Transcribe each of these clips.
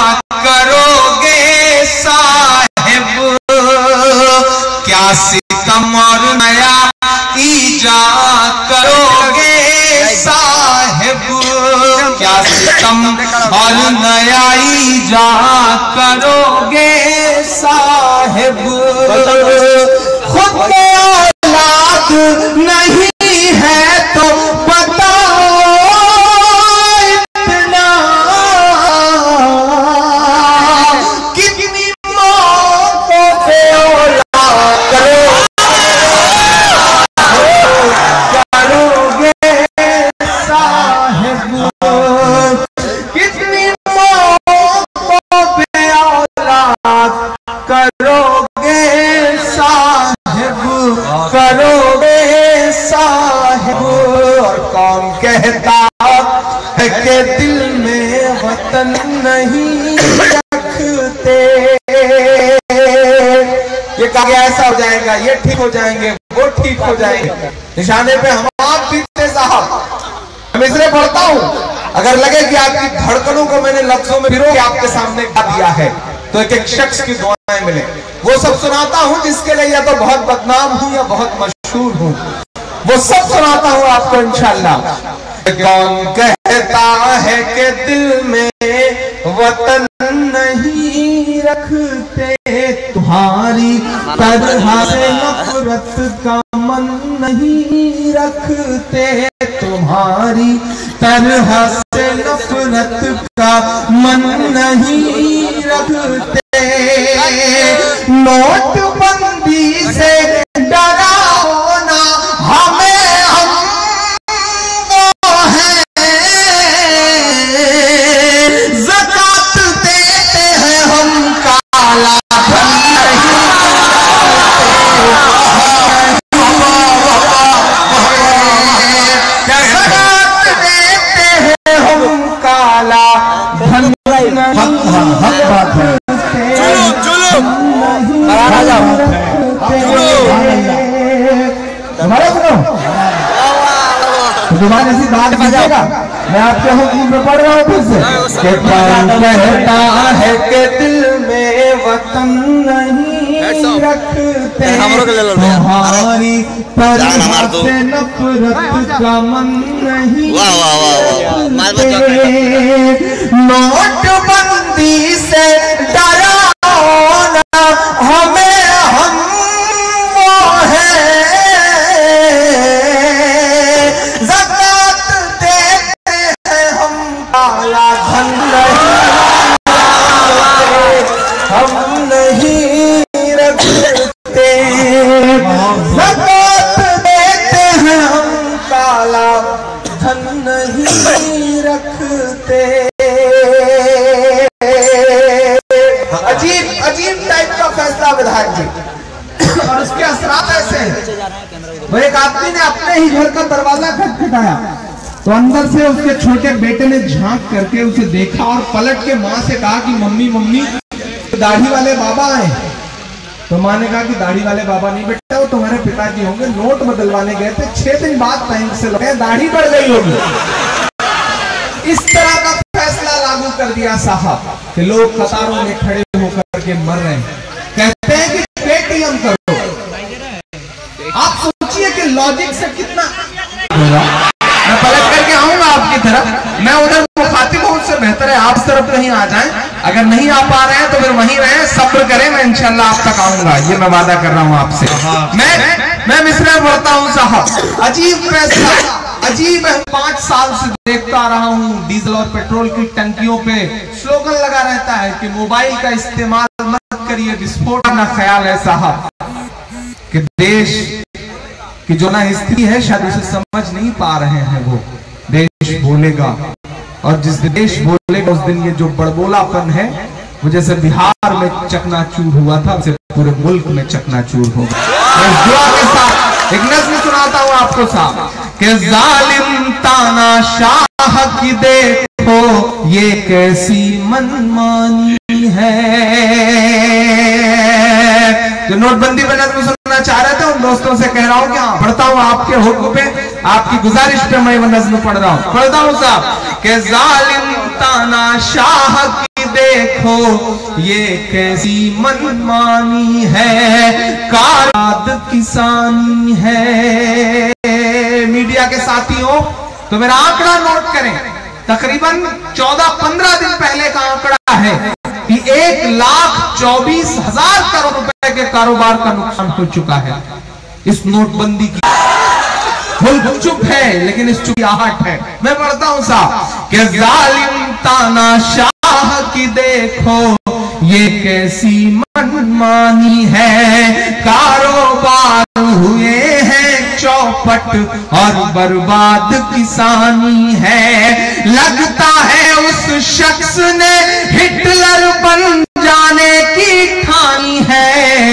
करोगे साहिब, क्या सितम और नया ईजा करोगे साहिब, क्या सितम और नया ईजा करोगे साहिब। खुद में औलाद नहीं है तो बताओ इतना, कितनी मौतों पे औलाद करोगे साहिब, कितनी मौतों पे औलाद करोगे साहिब, करोगे साहिब। और कौन कहता है कि दिल में वतन नहीं रखते, ये कहा ऐसा हो जाएगा, ये ठीक हो जाएंगे, वो ठीक हो जाएंगे, निशाने पे हम आप बीतते साहब। मैं इसलिए पढ़ता हूं, अगर लगे कि आपकी धड़कनों को मैंने लफ्जों में फिरो के आपके सामने गा दिया है तो एक एक शख्स की दुआएं मिले, वो सब सुनाता हूं जिसके लिए या तो बहुत बदनाम हूं या बहुत मशहूर हूं, वो सब सुनाता हूं आपको इंशाअल्लाह। कौन कहता है कि दिल में वतन नहीं रखते, तुम्हारी तरह से नफरत का मन नहीं रखते, तुम्हारी तरह से नफरत का मन नहीं रखते, नोटबंदी से डराओ ना हमें, हम वो हैं, ज़कात देते हैं हम, काला धन नहीं, ज़कात देते हैं हम, काला धन नहीं। हक बात है, दोबारा ऐसी बात बजाएगा, मैं आपके हुक्म में पढ़ रहा हूँ फिर से। कि कौन कहता है कि दिल में वतन नहीं रखते, तुम्हारी तरह से नफरत का मन नहीं रखते, नोटबंदी से डराओ ना हमें, हम वो हैं, ज़कात देते हैं हम, काला धन नहीं, हम नहीं रखते, ज़कात देते हैं हम, काला धन नहीं रखते। अजीब अजीब टाइप का फैसला विधायक जी, और उसके असरात ऐसे हैं। वो एक आदमी ने अपने ही घर का दरवाजा खटखटाया तो अंदर से उसके छोटे बेटे ने झांक करके उसे देखा और पलट के माँ से कहा कि मम्मी मम्मी दाढ़ी वाले बाबा आए। तो माँ ने कहा कि दाढ़ी वाले बाबा नहीं बेटा, वो तुम्हारे पिताजी होंगे, नोट बदलवाने गए थे, 6 दिन बाद बैंक से लौटे, दाढ़ी बढ़ गई होगी। इस तरह का फैसला लागू कर दिया साहब कि लोग कतारों में खड़े होकर के मर रहे हैं। कहते हैं कि पेटीएम करो। आप सोचिए कि लॉजिक से कितना होगा। मैं पलट करके आऊंगा आपकी तरफ, मैं उधर मुखातिब हूं, उससे बेहतर है आप तरफ कहीं आ जाएं। अगर नहीं आ पा रहे हैं तो फिर वहीं रहें, सब्र करें, मैं इंशाल्लाह आप तक आऊंगा, ये मैं वादा कर रहा हूं आपसे। मैं मिसरा पढ़ता हूं साहब। अजीब फैसला, अजीब है। 5 साल से देखता रहा हूं डीजल और पेट्रोल की टंकियों पे स्लोगन लगा रहता है कि मोबाइल का इस्तेमाल मत करिए, विस्फोट का ख्याल है साहब। कि देश की जो ना स्थिति है शायद उसे समझ नहीं पा रहे हैं। वो देश बोलेगा, और जिस देश बोलेगा उस दिन ये जो बड़बोलापन है वो जैसे बिहार में चकनाचूर हुआ था उसे पूरे मुल्क में चकनाचूर होगा। मैं दुआ के साथ एक नज़्म सुनाता हूँ आपको साहब कि जालिम तानाशाह की देखो ये कैसी मनमानी है। जो नोटबंदी पे नज़्म सुनना चाह रहे थे उन दोस्तों से कह रहा हूँ कि हाँ पढ़ता हूँ आपके हुक्म पे, आपकी गुजारिश पे मैं वो नज़्म पढ़ता हूँ साहब कि जालिम तानाशाह की देखो देखो ये कैसी मनमानी है, काराद किसानी है। मीडिया के साथियों, तो मेरा आंकड़ा नोट करें, तकरीबन 14-15 दिन पहले का आंकड़ा है कि 1,24,000 करोड़ रुपए के कारोबार का नुकसान हो चुका है इस नोटबंदी की। मुल्क चुप है, लेकिन इस चुप आहट है। मैं पढ़ता हूं साहब कि जालिम तानाशाह की देखो ये कैसी मनमानी है, कारोबार हुए हैं चौपट और बर्बाद किसानी है। लगता है उस शख्स ने हिटलर बन जाने की ठानी है।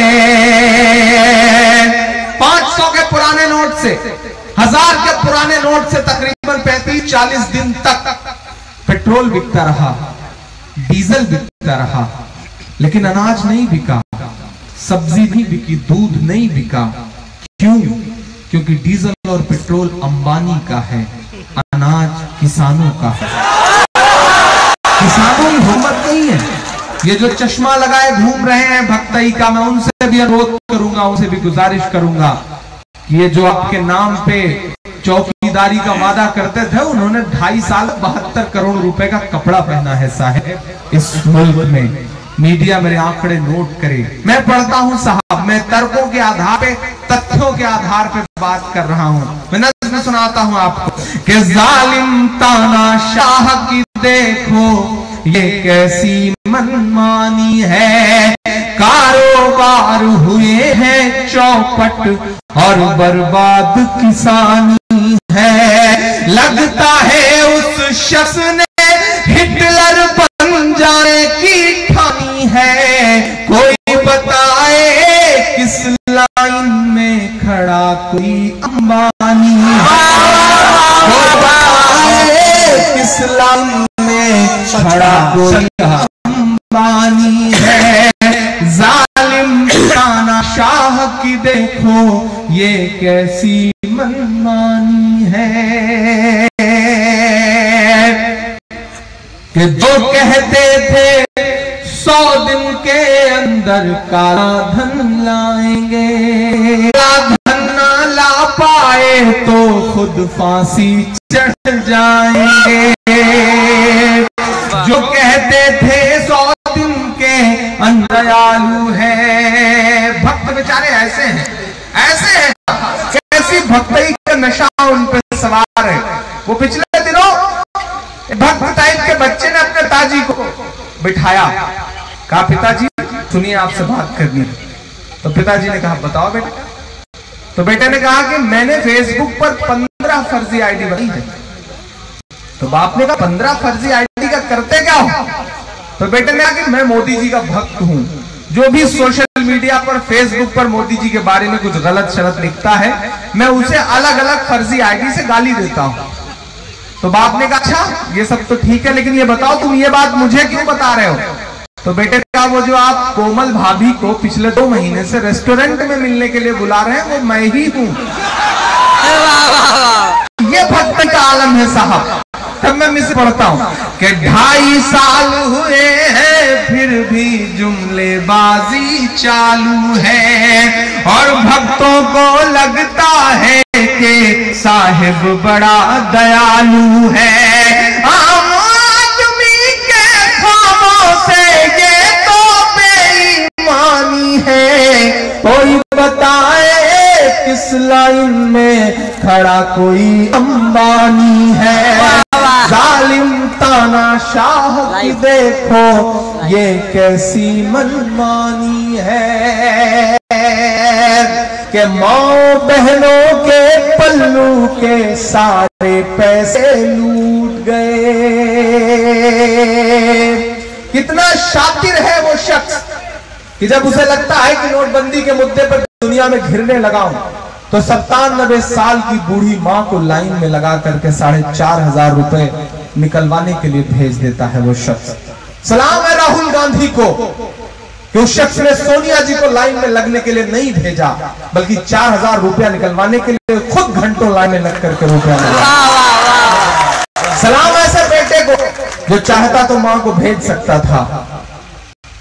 500 के पुराने नोट से, 1000 के पुराने नोट से तकरीबन 35-40 दिन तक पेट्रोल बिकता रहा, डीजल बिकता रहा, लेकिन अनाज नहीं बिका, सब्जी नहीं बिकी, दूध नहीं बिका। क्यों? क्योंकि डीजल और पेट्रोल अंबानी का है, अनाज किसानों का है। किसानों की हिम्मत नहीं है। ये जो चश्मा लगाए घूम रहे हैं भक्तई का, मैं उनसे भी अनुरोध करूंगा, उनसे भी गुजारिश करूंगा कि ये जो आपके नाम पे चौकीदारी का वादा करते थे, उन्होंने 2.5 साल 72 करोड़ रुपए का कपड़ा पहना है साहब इस मुल्क में। मीडिया मेरे आंकड़े नोट करे। मैं पढ़ता हूं साहब, मैं तर्कों के आधार पे, तथ्यों के आधार पे बात कर रहा हूं। मैं नज़्म सुनाता हूं आपको कि जालिम तानाशाह की देखो ये कैसी मनमानी है, कारोबार हुए हैं चौपट और बर्बाद किसानी है। लगता है उस शख्स ने हिटलर बन जाने की ठानी है। कोई बताए किस लाइन में खड़ा कोई अंबानी है, कोई बताए किस लाइन में खड़ा कोई अंबानी है। जालिम तानाशाह की देखो ये कैसी मनमानी है कि जो कहते थे 100 दिन के अंदर काला धन लाएंगे, काला धन ना ला पाए तो खुद फांसी चढ़ जाएंगे। जो कहते थे 100 दिन के अंदर दयालु है, भक्त बेचारे ऐसे हैं, ऐसे हैं, कैसी भक्ति का नशा उन पे सवार है। वो पिछले दिनों भक्त टाइप के बच्चे ने अपने पिताजी को बिठाया, कहा पिताजी सुनिए आपसे बात करनी है। तो पिताजी ने कहा बताओ बेटा। तो बेटे ने कहा कि मैंने फेसबुक पर 15 फर्जी आईडी बनाई है। तो बाप ने कहा 15 फर्जी आईडी का करते क्या हो? तो बेटे ने कहा कि मैं मोदी जी का भक्त हूं, जो भी सोशल मीडिया पर फेसबुक पर मोदी जी के बारे में कुछ गलत शलत लिखता है, मैं उसे अलग अलग फर्जी आईडी से गाली देता हूं। तो बाप ने कहा अच्छा ये सब तो ठीक है, लेकिन ये बताओ तुम ये बात मुझे क्यों बता रहे हो? तो बेटे ने कहा वो जो आप कोमल भाभी को पिछले 2 महीने से रेस्टोरेंट में मिलने के लिए बुला रहे हैं वो मैं ही हूं। ये भक्त का आलम है साहब। तब मैं मिस पढ़ता हूं कि 2.5 साल हुए हैं फिर भी जुमलेबाजी चालू है, और भक्तों को लगता है कि साहिब बड़ा दयालु है। आम आदमी के ख्वाबों से ये तो बेईमानी है। कोई बताए किस लाइन में खड़ा कोई अंबानी है। जालिम तानाशाह की देखो ये कैसी मनमानी है कि माँ बहनों के पल्लू के सारे पैसे लूट गए। कितना शातिर है वो शख्स कि जब उसे लगता है कि नोटबंदी के मुद्दे पर दुनिया में घिरने लगा हूं, तो 97 साल की बूढ़ी मां को लाइन में लगा करके 4,500 रुपए निकलवाने के लिए भेज देता है वो शख्स। सलाम है राहुल गांधी को कि उस शख्स ने सोनिया जी को लाइन में लगने के लिए नहीं भेजा, बल्कि 4,000 रुपया निकलवाने के लिए खुद घंटों लाइन में लग करके रुपया निकलवाया। सलाम ऐसे बेटे को जो चाहता तो मां को भेज सकता था,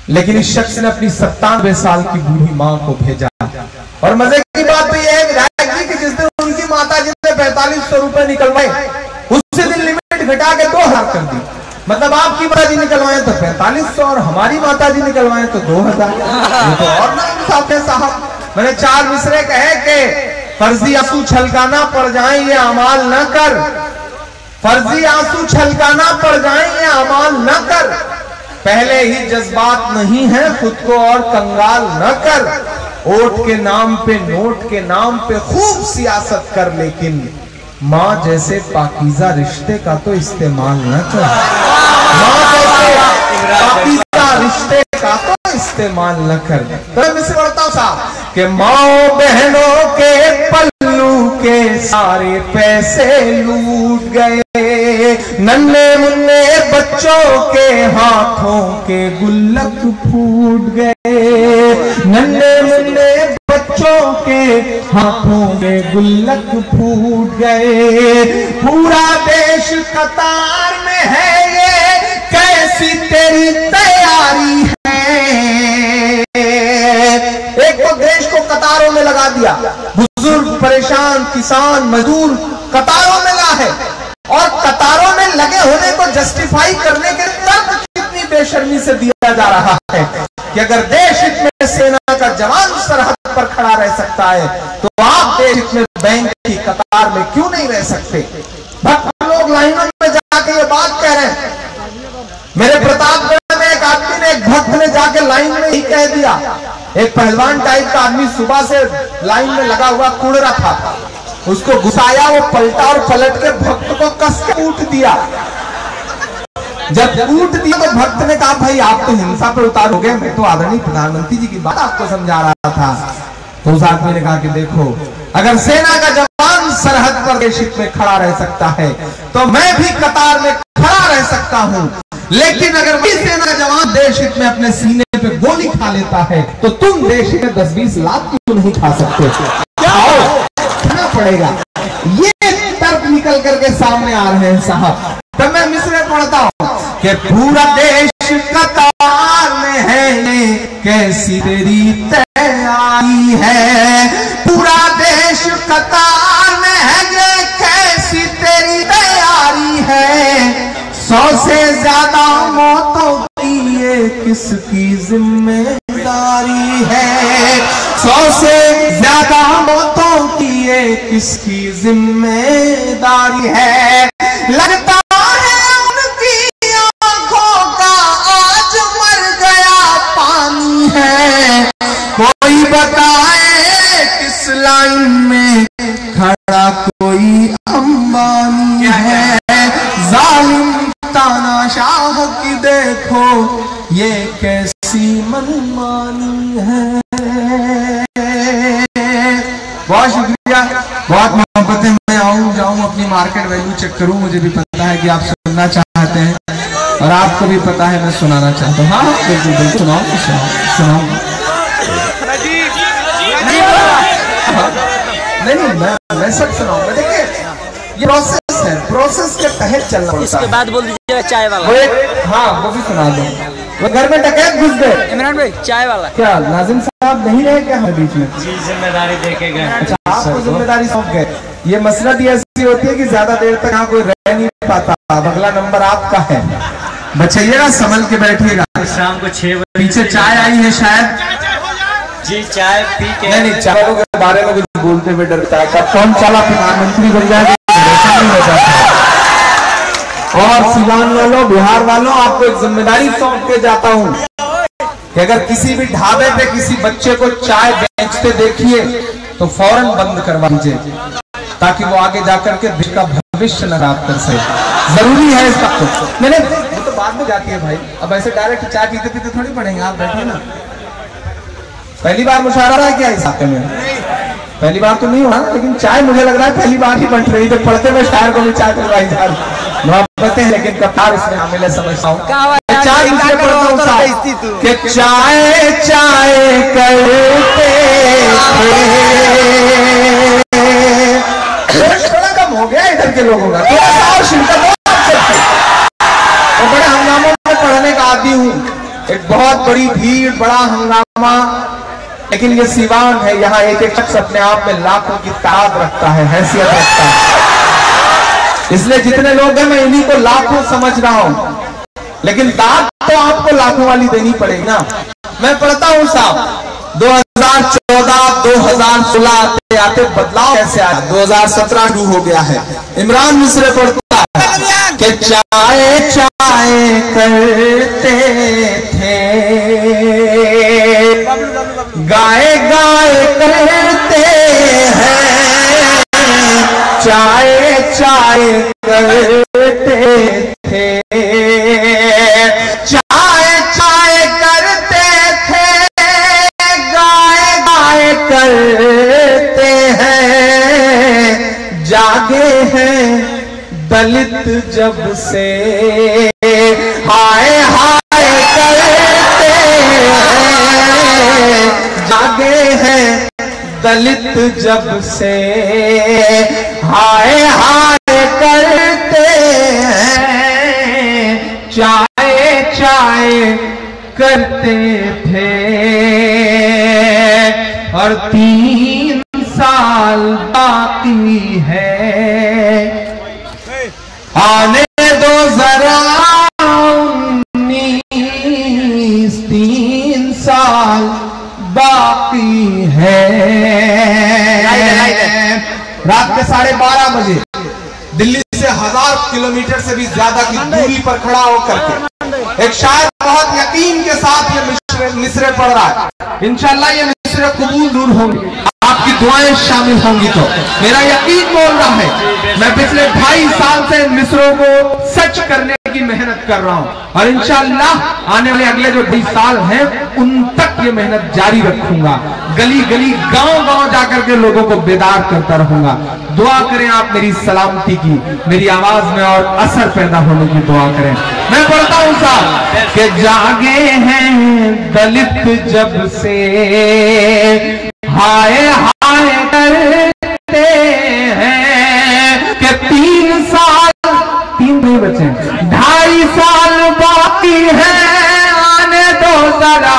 लेकिन इस शख्स ने अपनी 97 साल की बूढ़ी मां को भेजा। और मजे की बात तो यह है विधायक जी कि जिस दिन उनकी माता जी ने 4500 रुपए निकलवाए, उसी दिन लिमिट घटा के 2000 कर दी। मतलब आपकी माता जी निकलवाए तो 4500 और हमारी माता जी निकलवाए तो 2000। ये तो और ना इंसाफ है साहब। मैंने 4 मिसरे कहे कि फर्जी आंसू छलकाना पड़ जाए ये अमाल न कर, फर्जी आंसू छलकाना पड़ जाए ये अमाल न कर, पहले ही जज्बात नहीं है खुद को और कंगाल न कर, वोट के नाम पे नोट के नाम पे खूब सियासत कर, लेकिन माँ जैसे पाकीज़ा रिश्ते का तो इस्तेमाल न कर, माँ जैसे पाकीज़ा रिश्ते का तो इस्तेमाल न कर। तो मैं मिसरे पढ़ता हूं साहब कि माओ बहनों के पल्लू के सारे पैसे लूट गए, नन्हे मुन्ने बच्चों के हाथों के गुल्लक फूट गए, नन्हे मुन्ने बच्चों के हाथों के गुल्लक फूट गए, पूरा देश कतार में है ये कैसी तेरी तैयारी है। एक तो देश को कतारों में लगा दिया, बुजुर्ग परेशान किसान मजदूर कतारों में लगा है, और कतारों में लगे होने को जस्टिफाई करने के तर्क कितनी बेशर्मी से दिया जा रहा है कि अगर देश हित में सेना का जवान सरहद पर खड़ा रह सकता है तो आप देश हित में बैंक की कतार में क्यों नहीं रह सकते। भक्त लोग लाइनों में जाके ये बात कह रहे हैं। मेरे प्रतापगढ़ में एक आदमी ने, एक भक्त ने जाके लाइन में ही कह दिया, एक पहलवान टाइप का आदमी सुबह से लाइन में लगा हुआ कूद रहा था, उसको घुसाया, वो पलटा और पलट के भक्त को कस के कूट दिया। जब कूट दिया तो भक्त ने कहा भाई आप तो हिंसा पर उतार हो गए, मैं तो आदरणीय प्रधानमंत्री जी की बात आपको समझा रहा था। तो उस आदमी ने कहा कि देखो अगर सेना का जवान सरहद पर देश हित में खड़ा रह सकता है तो मैं भी कतार में खड़ा रह सकता हूं, लेकिन अगर वही सेना का जवान देश हित में अपने सीने पे गोली खा लेता है तो तुम देश हित में 10-20 लाख क्यों नहीं खा सकते, खाना पड़ेगा। ये तर्क निकल करके सामने आ रहे हैं साहब। तो मैं मिसरे पढ़ता हूं कि पूरा देश कतार में है कैसी तेरी तैयारी है, पूरा देश कतार में है कैसी तेरी तैयारी है, 100 से ज्यादा मौतों की ये किसकी जिम्मेदारी है, 100 से ज्यादा मौतों की ये किसकी जिम्मेदारी है, लगता है उनकी आंखों का आज मर गया पानी है, कोई बताए किस लाइन में खड़ा कोई अंबानी है, जालिम तानाशाह की देखो ये कैसी मनमानी है। बहुत शुक्रिया, बहुत मोहब्बत है। मैं आऊं जाऊं अपनी मार्केट वैल्यू चेक करूं, मुझे भी पता है कि आप सुनना चाहते हैं और आपको भी पता है मैं सुनाना चाहता हूं। हाँ बिल्कुल बिल्कुल सुनाओ। नहीं मैं सब सुनाऊंगा। देखिए ये प्रोसेस है, प्रोसेस के तहत चलना पड़ता है। इसके बाद बोल दीजिए चाय वाला। हाँ वो भी सुना दो। वो घर में डकैत घुस गए। इमरान भाई चाय वाला। क्या नाजिम साहब नहीं रहे क्या हमारे बीच में? जी जिम्मेदारी दे के गए। अच्छा आपको जिम्मेदारी सौंप गए। ये मसरत ऐसी होती है कि ज्यादा देर तक यहाँ कोई रह नहीं पाता। अगला नंबर आपका है, बचाइएगा, संभल के बैठिएगा। शाम को 6 बजे पीछे चाय आई है शायद। जी चाय पी के नहीं चाय के बारे में कुछ बोलते हुए डरता है। कौन चाला प्रधानमंत्री बन जाएगा नहीं हो जाता। और सिवान वालों, बिहार वालों, आपको एक जिम्मेदारी सौंप के जाता हूं कि अगर किसी भी ढाबे पे किसी बच्चे को चाय बेचते देखिए तो फौरन बंद करवा दीजिए ताकि वो आगे जाकर के देश का भविष्य न खराब कर सके। जरूरी है इसका। मैंने वो तो बाद में जाती है भाई, अब ऐसे डायरेक्ट चाय पीते पीते थोड़ी पड़ेंगे। आप बैठे ना, पहली बार मुशावरा है क्या इस हफ्ते में? पहली बार तो नहीं हुआ, लेकिन चाय मुझे लग रहा है पहली बार ही बन रही। तो पढ़ते हुए शायर को भी चाय पिलवाई जा रही मोहब्बतें हैं, लेकिन कतार इसमें शामिल है। समझता हूँ चाय कि चाय चाय करते थोड़ा कम हो गया इधर के लोगों का, थोड़ा सा और शिद्दत। बड़े हंगामों में पढ़ने का आदी हूँ एक बहुत बड़ी भीड़, बड़ा हंगामा, लेकिन ये सिवान है, यहाँ एक एक शख्स अपने आप में लाखों की तादाद रखता है, हैसियत रखता है। इसलिए जितने लोग हैं मैं इन्हीं को लाखों समझ रहा हूं, लेकिन दाद तो आपको लाखों वाली देनी पड़ेगी ना। मैं पढ़ता हूं साहब, 2014, 2016 आते आते बदलाव कैसे आया। 2017 शुरू हो गया है। इमरान मिस्र पढ़ता है कि चाय चाय करते थे, गाए गाए करते हैं, चाय चाय करते थे, चाय चाय करते थे, गाए गाए करते हैं, जागे हैं दलित जब से, हाय हाय करते हैं, जागे हैं दलित जब से, हाय हाय करते हैं, चाय चाय करते थे। और 3 साल बाकी है, आने दो जरा 19, 3 साल बाकी है। रात के 12:30 बजे दिल्ली से 1000 किलोमीटर से भी ज्यादा की दूरी पर खड़ा होकर के एक शायर बहुत यकीन के साथ ये मिसरे पढ़ रहा है। इंशाल्लाह ये मिसरे कबूल दूर होंगे, आपकी दुआएं शामिल होंगी। तो मेरा यकीन बोल रहा है, मैं पिछले 2.5 साल से मिसरों को सच करने की मेहनत कर रहा हूं, और इंशाल्लाह आने वाले अगले जो 20 साल हैं उन तक ये मेहनत जारी रखूंगा। गली गली, गांव गांव जाकर के लोगों को बेदार करता रहूंगा। दुआ करें आप मेरी सलामती की, मेरी आवाज में और असर पैदा होने की दुआ करें। मैं पढ़ता हूं साहब कि जागे हैं दलित जब से, हाय हाय करते हैं, कि 3 साल, 3 नहीं बचे, 2.5 साल बाकी है, आने दो जरा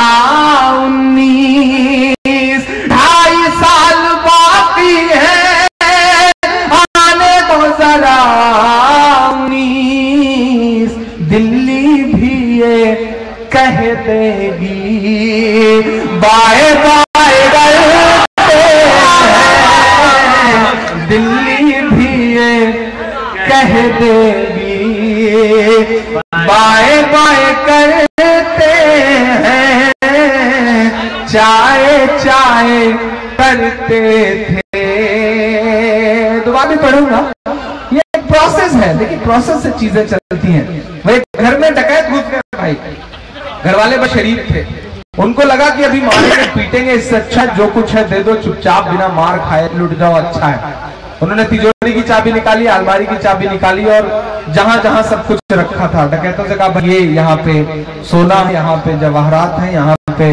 19, 2.5 साल बाकी है, आने दो जरा 19, दिल्ली भी ये कह देगी, बाय बाय करते हैं, दिल्ली भी ये कह देगी, बाय बाय करते हैं, चाय चाय करते थे। दोबारा भी पढ़ूंगा, ये एक प्रोसेस है, देखिए प्रोसेस से चीजें चलती हैं। भाई घर में डकैत घुस गए, भाई घर वाले बस शरीफ थे, उनको लगा कि अभी मारेंगे पीटेंगे, इससे अच्छा जो कुछ है दे दो, चुपचाप बिना मार खाए लुट जाओ, अच्छा है। उन्होंने तिजोरी की चाबी निकाली, अलमारी की चाबी निकाली, और जहां जहां सब कुछ रखा था डकैतों से कहा ये यहाँ पे सोना है, यहाँ पे जवाहरात है, यहाँ पे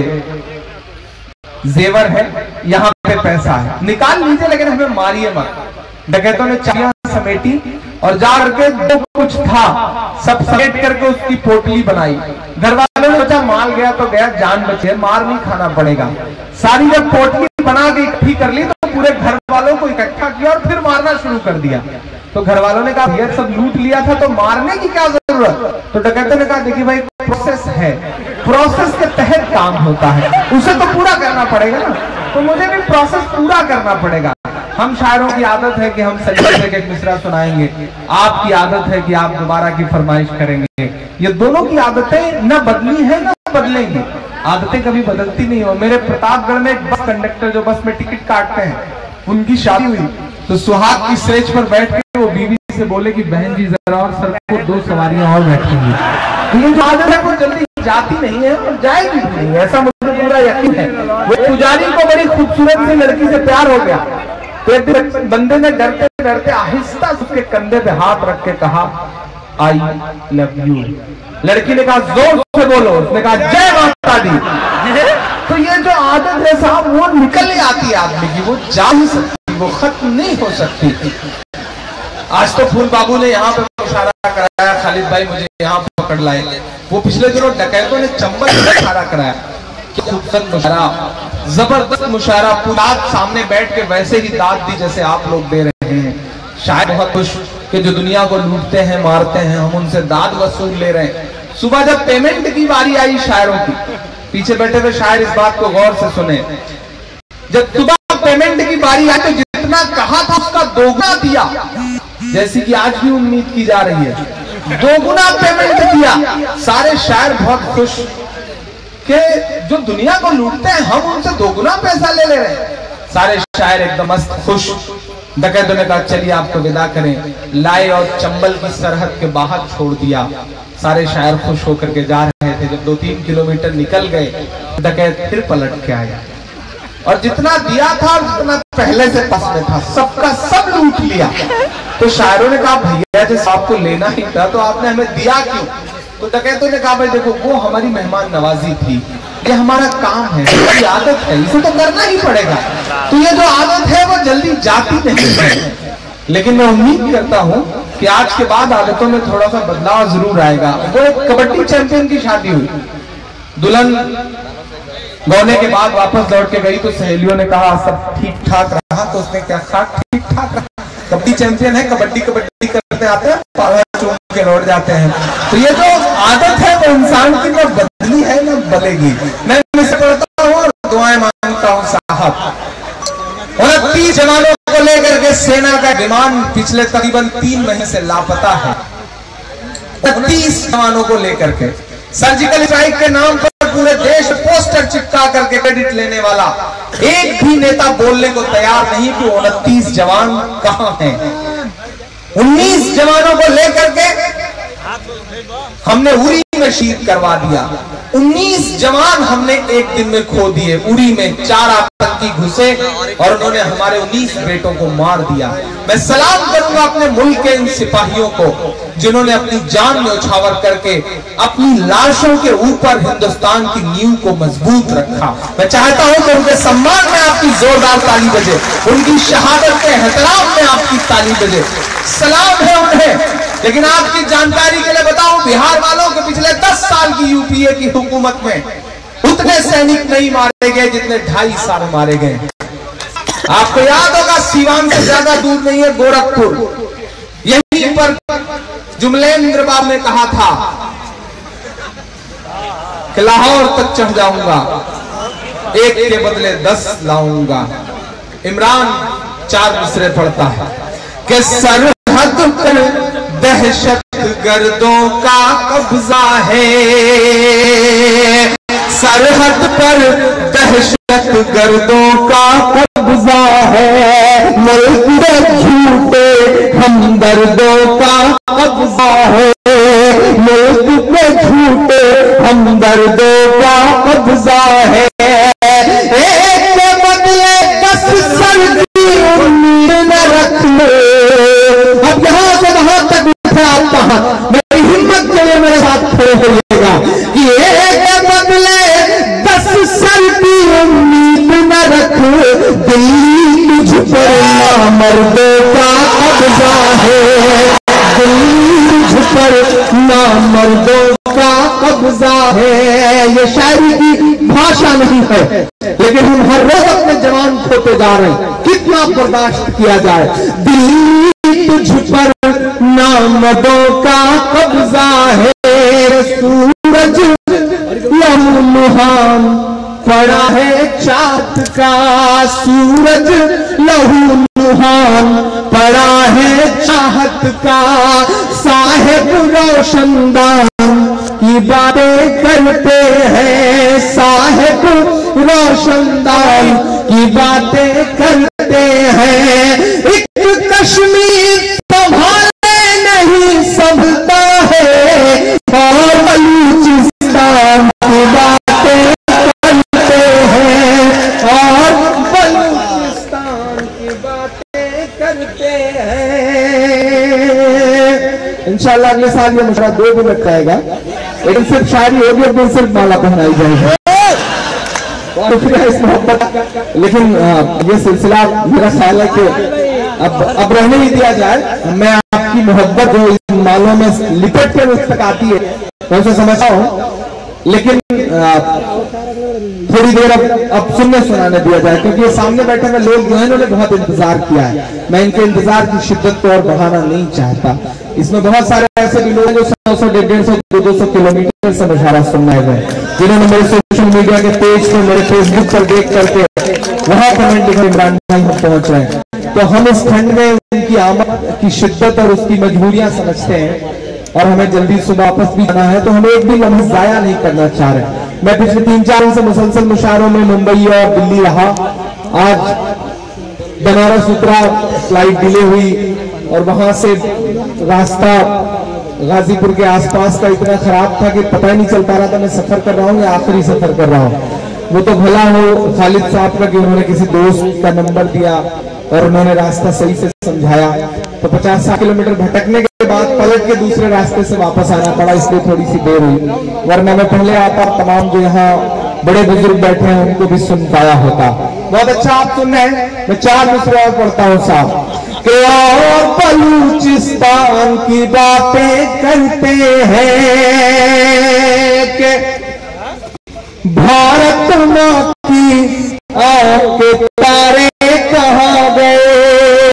जेवर है, यहाँ पे पैसा है, निकाल लीजिए लेकिन हमें मारिए मत। डकैतों ने चाबियां समेटी और जा करके जो कुछ था सब समेट करके उसकी पोटली बनाई। घर वालों ने सोचा माल गया तो गया, जान बचे, मार नहीं खाना पड़ेगा। सारी जब पोटली बना के इकट्ठी कर ली तो पूरे घर वालों को इकट्ठा किया और फिर मारना शुरू कर दिया। तो घर वालों ने कहा ये सब लूट लिया था तो मारने की क्या जरूरत। तो डकैतों ने कहा देखिए भाई प्रोसेस है, प्रोसेस के तहत काम होता है, उसे तो पूरा करना पड़ेगा ना, तो मुझे भी प्रोसेस पूरा करना पड़ेगा। हम शायरों की आदत है कि हम सजदे से एक मिसरा सुनाएंगे, आपकी आदत है कि आप दोबारा की फरमाइश करेंगे। ये दोनों की आदतें न बदली है न बदलेंगी, आदतें कभी बदलती नहीं हो। मेरे प्रतापगढ़ में एक बस कंडक्टर जो बस में टिकट काटते हैं, उनकी शादी हुई तो सुहाग की स्टेज पर बैठ के वो बीवी से बोले कि बहन जी जरा और सर को 2 सवारियां और बैठेंगी। तो ये जो आदत है वो जल्दी जाती नहीं है और जाएगी भी नहीं, ऐसा मुझे पूरा यकीन है। वो पुजारी को बड़ी खूबसूरत सी लड़की से प्यार हो गया, तो एक दिन बंदे ने डरते डरते आहिस्ता उसके कंधे पे हाथ रख के कहा आई लव यू। लड़की ने कहा जोर से बोलो, उसने कहा जय माता दी। तो ये जो आदत है साहब वो निकल ही आती है आदमी की, वो जा नहीं सकती, वो खत्म नहीं हो सकती। आज तो फूल बाबू ने यहाँ पे इशारा कराया, खालिद भाई मुझे यहाँ पकड़ लाए। वो पिछले दिनों डकैतों ने चंबल में मुशायरा कराया, खूबसूरत मुशायरा, जबरदस्त मुशायरा, पूरा सामने बैठ के वैसे ही दाद दी जैसे आप लोग दे रहे हैं। शायद बहुत खुश कि जो दुनिया को लूटते हैं मारते हैं हम उनसे दाद वसूल ले रहे हैं। सुबह जब पेमेंट की बारी आई शायरों की, पीछे बैठे हुए शायर इस बात को गौर से सुने, जब सुबह पेमेंट की बारी आई तो जितना कहा था उसका दोगुना दिया, जैसी कि आज भी उम्मीद की जा रही है, दोगुना पेमेंट दिया। सारे शायर बहुत खुश कि जो दुनिया को लूटते हैं हम उनसे दोगुना पैसा ले रहे हैं। सारे शायर एकदम मस्त खुश। डकैतों ने कहा चलिए आपको विदा करें, लाए और चंबल की सरहद के बाहर छोड़ दिया। सारे शायर खुश होकर के जा रहे थे। जब 2-3 किलोमीटर निकल गए डकैत फिर पलट के आया और जितना दिया था जितना पहले से पस में था सबका सब लूट लिया। तो शायरों ने कहा भैया जैसे आपको लेना ही था तो आपने हमें दिया क्यों? तो डकैतों ने कहा भाई देखो वो हमारी मेहमान नवाजी थी, ये हमारा काम है, ये आदत है, इसे तो करना ही पड़ेगा। तो ये जो आदत है वो जल्दी जाती नहीं है, लेकिन मैं उम्मीद करता हूँ कि आज के बाद आदतों में थोड़ा सा बदलाव जरूर आएगा। वो एक कबड्डी चैंपियन की शादी हुई, दुल्हन गौने के बाद वापस लौट के गई तो सहेलियों ने कहा सब ठीक ठाक रहा, तो उसने क्या कहा ठीक ठाक रहा। कबड्डी चैंपियन है, कबड्डी करते आते हैं, पावर चूम के लौट जाते हैं। तो ये जो आदत है वो इंसान की न बदली है न बदलेगी। मैं इसे पढ़ता हूँ और दुआएं मांगता हूँ साहब। 29 जवानों को लेकर के सेना का विमान पिछले तकरीबन 3 महीने से लापता है। 29 जवानों को लेकर के सर्जिकल स्ट्राइक के नाम पर पूरे देश पोस्टर चिपका करके क्रेडिट लेने वाला एक भी नेता बोलने को तैयार नहीं कि 29 जवान कहां हैं। 19 जवानों को लेकर के हमने उरी में शहीद करवा दिया। 19 जवान हमने एक दिन में खो दिए। उरी में 4 आतंकी घुसे और उन्होंने हमारे 19 बेटों को मार दिया। मैं सलाम करूंगा अपने मुल्क के इन सिपाहियों को जिन्होंने अपनी जान न्यौछावर करके अपनी लाशों के ऊपर हिंदुस्तान की नींव को मजबूत रखा। मैं चाहता हूं कि उनके सम्मान में आपकी जोरदार ताली बजे, उनकी शहादत के एहतराम में आपकी ताली बजे। सलाम है उन्हें। लेकिन आपकी जानकारी के लिए बताऊं, बिहार वालों के पिछले 10 साल की यूपीए की हुकूमत में उतने सैनिक नहीं मारे गए जितने 2.5 साल मारे गए। आपको याद होगा सीवान से ज्यादा दूर नहीं है गोरखपुर, यहीं पर जुमलेंद्र बाबू ने कहा था कि लाहौर तक चढ़ जाऊंगा, एक के बदले 10 लाऊंगा। इमरान 4 मिसरे पढ़ता है कि सरहद पर दहशत गर्दों का कब्जा है, सरहद पर दहशत गर्दों का कब्जा है, मुल्क में झूठे हमदर्दों का कब्जा है, मुल्क में झूठे हमदर्दों का कब्जा है। एक के बदले 10 सर की उम्मीद न रख लो। अब यहां से वहां तक मेरी हिम्मत के लिए मेरे साथ खड़े होइएगा कि एक के बदले 10 सर की उम्मीद न रख, दिल्ली तुझ पर नामर्दों का कब्जा है, दिल्ली तुझ पर नामर्दों का कब्जा है। ये शायरी की भाषा नहीं है, लेकिन हम हर रोज अपने जवान खोते जा रहे हैं, कितना बर्दाश्त किया जाए। दिल्ली तुझ पर नामर्दों का कब्जा है, सूरज लहूलुहान पड़ा है चाँद का, सूरज लहूलुहान पड़ा है चाहत का, साहिब रोशनदान की बातें करते हैं, साहिब रोशनदान की बातें करते हैं। एक कश्मीर तुम्हारे नहीं सबका है और बलूचिस्तान की बातें करते हैं, और बलूचिस्तान की बातें करते हैं। इंशाल्लाह अगले साल ये मुशायरा 2 दिन रखा जाएगा, लेकिन सिर्फ शायरी होगी, एक दिन सिर्फ माला पहनाई जाएगी। शुक्रिया इस मोहब्बत। लेकिन ये सिलसिला मेरा ख्याल है कि अब रहने नहीं दिया जाए। मैं आपकी मोहब्बत जो इन मालों में लिपट के मुझ तक आती है मैं उसे समझता हूँ, लेकिन थोड़ी देर अब सुनने सुनाने दिया जाए, क्योंकि ये सामने बैठे हुए लोग जो है इन्होंने बहुत इंतजार किया है। मैं इनके इंतजार की शिद्दत को और बढ़ाना नहीं चाहता। इसमें बहुत सारे ऐसे भी लोग हैं जो 100, 150, 200 किलोमीटर से मुशायरा सुनने आए हैं, जिन्होंने मेरे सोशल मीडिया के पेज पे, मेरे फेसबुक पर देख करके वहां कमेंट लिखा इमरान भाई हम पहुंच रहे हैं। तो हम इस खंड में उनकी आमद की शिद्दत और उसकी मजबूरियां समझते हैं और हमें जल्दी सुबह वापस भी जाना है, तो हम एक भी लम्हा जाया नहीं करना चाह रहे। मैं पिछले 3-4 दिन से मुसलसल मुशायरों में मुंबई और दिल्ली रहा। आज बनारस उतरा, फ्लाइट डिले हुई और वहां से रास्ता गाजीपुर के आसपास का इतना खराब था कि पता ही नहीं चल पा रहा था मैं सफर कर रहा हूँ या आखिरी सफर कर रहा हूँ। वो तो भला हो खालिद साहब का कि उन्होंने किसी दोस्त का नंबर दिया और उन्होंने रास्ता सही से समझाया। तो 50-60 किलोमीटर भटकने के बाद पलट के दूसरे रास्ते से वापस आना पड़ा, इसलिए थोड़ी सी देर हुई, वरना मैं पहले आता तमाम जो यहाँ बड़े बुजुर्ग बैठे हैं उनको भी सुन पाया होता। बहुत अच्छा आप सुन रहे हैं। मैं 4 दूसरे और पढ़ता हूँ साहब कि और बलूचिस्तान की बातें करते हैं कि भारत माँ की आँख के तारे कहाँ गए।